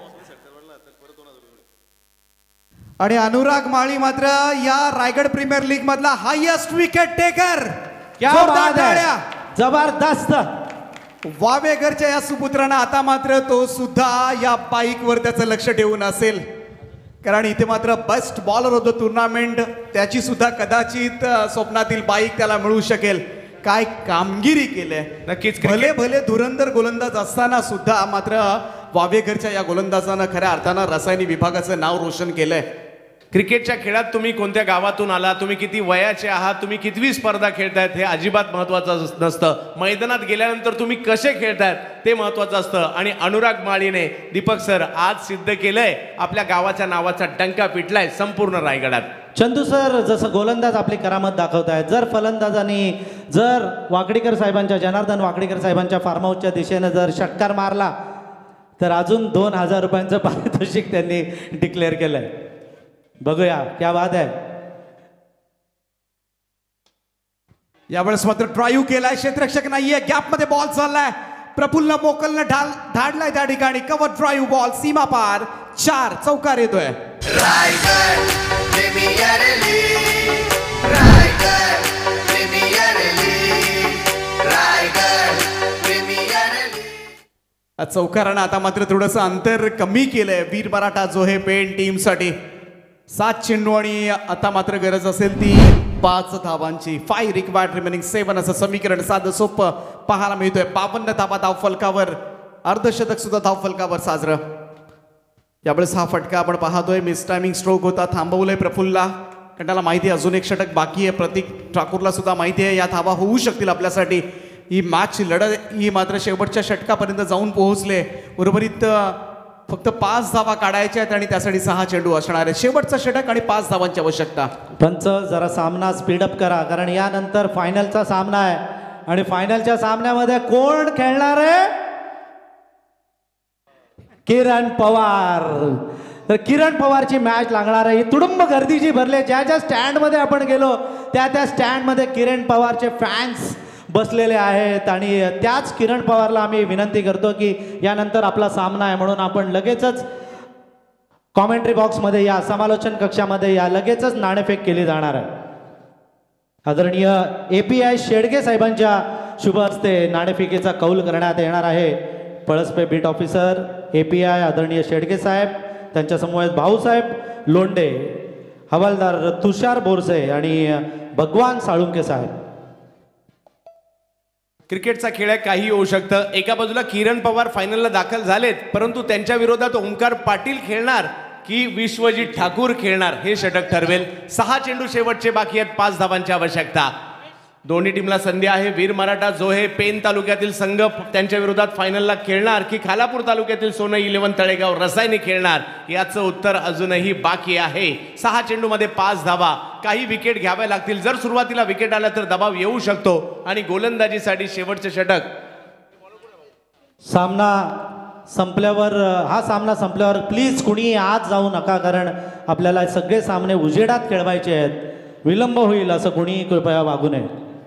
आणि अनुराग माळी मात्र या रायगड प्रीमियर लीग मधला हायेस्ट विकेट टेकर. क्या बात आहे, जबरदस्त. वावेघरच्या या सुपुत्रांना आता मात्र तो सुद्धा या बाईक वर त्याचं लक्ष ठेवून असेल, कारण इथे मात्र best bowler of the tournament त्याची सुद्धा कदाचित स्वप्नातील बाईक त्याला मिळू शकेल. काय कामगिरी केले. नक्कीच. भले भले धुरंधर गोलंदाज असताना सुद्धा मात्र वावेघरच्या या गोलंदाजानं खऱ्या अर्थानं रसायनी विभागाचं नाव रोशन केलंय. क्रिकेटच्या खेळात तुम्ही कोणत्या गावातून आला, तुम्ही किती वयाचे आहात, तुम्ही कितवी स्पर्धा खेळतायत हे अजिबात महत्त्वाचं नसतं. मैदानात गेल्यानंतर तुम्ही कसे खेळतायत ते महत्त्वाचं असतं. आणि अनुराग माळीने, दीपक सर आज सिद्ध केलंय, आपल्या गावाच्या नावाचा डंका पिटलाय संपूर्ण रायगडात. चंदू सर जसं गोलंदाज आपली करामत दाखवतायत, जर फलंदाजांनी जर वाकडीकर साहेबांच्या, जनार्दन वाकडीकर साहेबांच्या फार्म हाऊसच्या दिशेनं जर षटकार मारला तर अजून दोन हजार रुपयांचं पारितोषिक त्यांनी डिक्लेअर केलंय. बघूया क्या बात आहे. यावेळेस मात्र ड्राईव्ह केलाय, क्षेत्ररक्षक नाहीये, गॅप मध्ये बॉल चाललाय, प्रफुल्ल मोकलनं ढाल धाडलाय त्या ठिकाणी, कव्हर ड्राईव्ह बॉल सीमा पार, चार चौकार येतोय. Raigad premier league, Raigad premier league, Raigad premier league. चौकारानं आता मात्र थोडंसं अंतर कमी केलंय वीर मराठा जो हे पेन टीमसाठी. सात चेंडू आणि आता मात्र गरज असेल ती पाच धावांची. फाय रिक्वायर्ड रिमेनिंग सेवन असं समीकरण साधं सोपं पाहायला मिळतोय. बावन्न धावा धाव फलकावर, अर्धशतक सुद्धा धाव फलकावर साजरं. यावेळेस हा फटका आपण पाहतोय, मिस टायमिंग स्ट्रोक होता, थांबवलंय प्रफुल्ला, कारण त्याला माहिती आहे अजून एक षटक बाकी आहे. प्रतीक ठाकूरला सुद्धा माहिती आहे या धावा होऊ शकतील आपल्यासाठी. ही मॅचची लढत ही मात्र शेवटच्या षटकापर्यंत जाऊन पोहोचले. उर्वरित फक्त पाच धावा काढायच्या आहेत आणि त्यासाठी सहा चेंडू असणार आहे. शेवटचा षटक आणि पाच धावांची आवश्यकता. पंच जरा सामना स्पीडअप करा, कारण यानंतर फायनलचा सामना आहे आणि फायनलच्या सामन्यामध्ये कोण खेळणार आहे? किरण पवार. तर किरण पवारची मॅच लागणार आहे. ही तुडुंब गर्दी जी भरले, ज्या ज्या स्टँडमध्ये आपण गेलो त्या त्या स्टँडमध्ये किरण पवारचे फॅन्स बसलेले आहेत आणि त्याच किरण पवारला आम्ही विनंती करतो की यानंतर आपला सामना आहे म्हणून आपण लगेचच कॉमेंट्री बॉक्समध्ये या, समालोचन कक्षामध्ये या, लगेचच नाणेफेक केली जाणार आहे. आदरणीय ए पी आय शेडगे साहेबांच्या शुभ हस्ते नाणेफेकीचा कौल करण्यात येणार आहे. पळसपे beat officer A P I आदरणीय शेडगे साहेब, त्यांच्या समवेत भाऊसाहेब लोंढे, हवालदार तुषार बोरसे आणि भगवान साळुंके साहेब. क्रिकेटचा खेळ आहे, काही होऊ शकतं. एका बाजूला किरण पवार फायनलला दाखल झालेत, परंतु त्यांच्या विरोधात ओंकार पाटील खेळणार की विश्वजित ठाकूर खेळणार हे षटक ठरवेल. सहा चेंडू शेवटचे बाकी आहेत, पाच धावांची आवश्यकता. दोन्ही टीमला संधी आहे. वीर मराठा जो हे पेन तालुक्यातील संघ त्यांच्या विरोधात फायनलला खेळणार की खालापूर तालुक्यातील सोनं इलेव्हन तळेगाव रसायने खेळणार, याचं उत्तर अजूनही बाकी आहे. सहा चेंडूमध्ये पाच धावा, काही विकेट घ्याव्या लागतील. जर सुरुवातीला विकेट आला तर दबाव येऊ शकतो आणि गोलंदाजीसाठी शेवटचे षटक. सामना संपल्यावर, हा सामना संपल्यावर प्लीज कुणी आत जाऊ नका, कारण आपल्याला सगळे सामने उजेडात खेळवायचे आहेत. विलंब होईल असं कुणी कृपया वागू नये.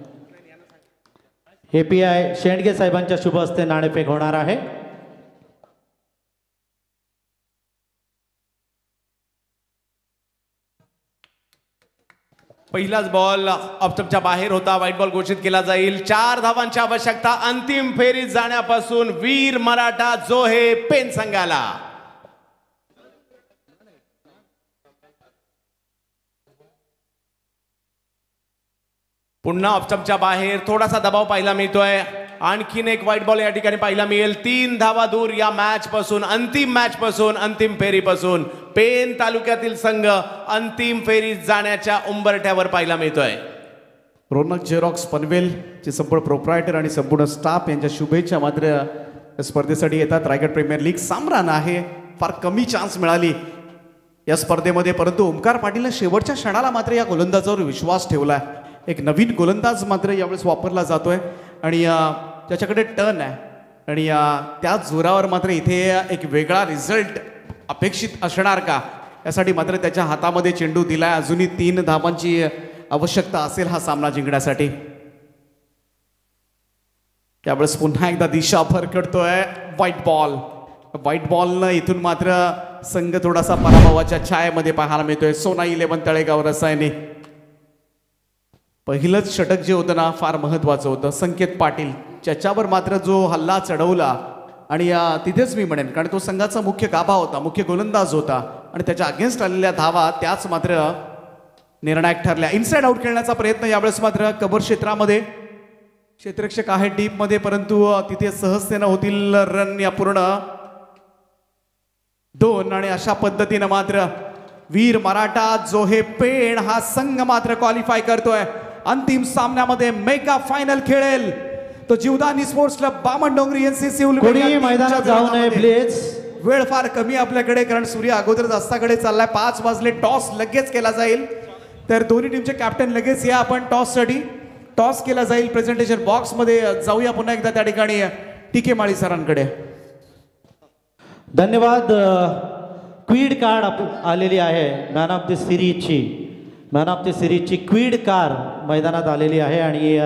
ए पी आय शेंडगे साहेबांच्या शुभ हस्ते नाणेफेक होणार आहे. पहिलाच बॉल ऑफस्टंपच्या बाहेर होता, व्हाईट बॉल घोषित केला जाईल. चार धावांची आवश्यकता अंतिम फेरीत जाण्यापासून वीर मराठा जो हे पेन संघाला. पुन्हा ऑफस्टंपच्या बाहेर थोडासा दबाव पाहायला मिळतोय. आणखीन एक व्हाईट बॉल या ठिकाणी पाहायला मिळेल. तीन धावा दूर या मॅच पासून, अंतिम मॅच पासून, अंतिम फेरीपासून पेन तालुक्यातील संघ अंतिम फेरीत जाण्याच्या उंबरठ्यावर पाहायला मिळतोय. रोनक झेरॉक्स पनवेल चे संपूर्ण प्रोप्रायटर आणि संपूर्ण स्टाफ यांच्या शुभेच्छा मात्र स्पर्धेसाठी येतात. रायगड प्रीमियर लीग सामना आहे, फार कमी चान्स मिळाली या स्पर्धेमध्ये, परंतु ओंकार पाटीलने शेवटच्या क्षणाला मात्र या गोलंदाजावर विश्वास ठेवला. एक नवीन गोलंदाज मात्र यावेळेस वापरला जातोय आणि त्याच्याकडे टर्न आहे आणि त्याच जोरावर मात्र इथे एक वेगळा रिझल्ट अपेक्षित असणार का यासाठी मात्र त्याच्या हातामध्ये चेंडू दिलाय. अजूनही तीन धावांची आवश्यकता असेल हा सामना जिंकण्यासाठी. त्यावेळेस पुन्हा एकदा दिशा फरकडतोय व्हाईट बॉल. व्हाईट बॉलनं इथून मात्र संघ थोडासा पराभवाच्या छायेमध्ये पाहायला मिळतोय. सोना इलेव्हन तळेगाव रसायने. पहिलंच षटक जे होतं ना फार महत्त्वाचं होतं. संकेत पाटील ज्याच्यावर मात्र जो हल्ला चढवला आणि तिथेच मी म्हणेन, कारण तो संघाचा मुख्य गाभा होता, मुख्य गोलंदाज होता आणि त्याच्या अगेन्स्ट आलेल्या धावा त्याच मात्र निर्णायक ठरल्या. इनसाइड आउट खेळण्याचा प्रयत्न यावेळेस मात्र कबर क्षेत्रामध्ये, क्षेत्ररक्षक आहे डीपमध्ये, परंतु तिथे सहजतेनं होतील रन या पूर्ण दोन. आणि अशा पद्धतीनं मात्र वीर मराठा जो हे पेण हा संघ मात्र क्वालिफाय करतोय अंतिम सामन्यामध्ये मेगा फायनल खेळेल तो Jivdani sports club Bamandongri NCC कोणी मैदानात जाऊ नये प्लीज. वेळ फार कमी आपल्याकडे कारण सूर्य अगोदरच अस्ताकडे चाललाय. पाच वाजले टॉस लगेच केला जाईल तर दोन्ही टीमचे कॅप्टन लगेच या आपण टॉससाठी. टॉस केला जाईल प्रेझेंटेशन बॉक्समध्ये. जाऊया पुन्हा एकदा त्या ठिकाणी टीके माळी सरांकडे. धन्यवाद. क्वीड कार्ड आप- आलेली आहे मॅन ऑफ द सिरीजची. मॅन ऑफ द सिरीजची क्वीड कार मैदानात आलेली आहे आणि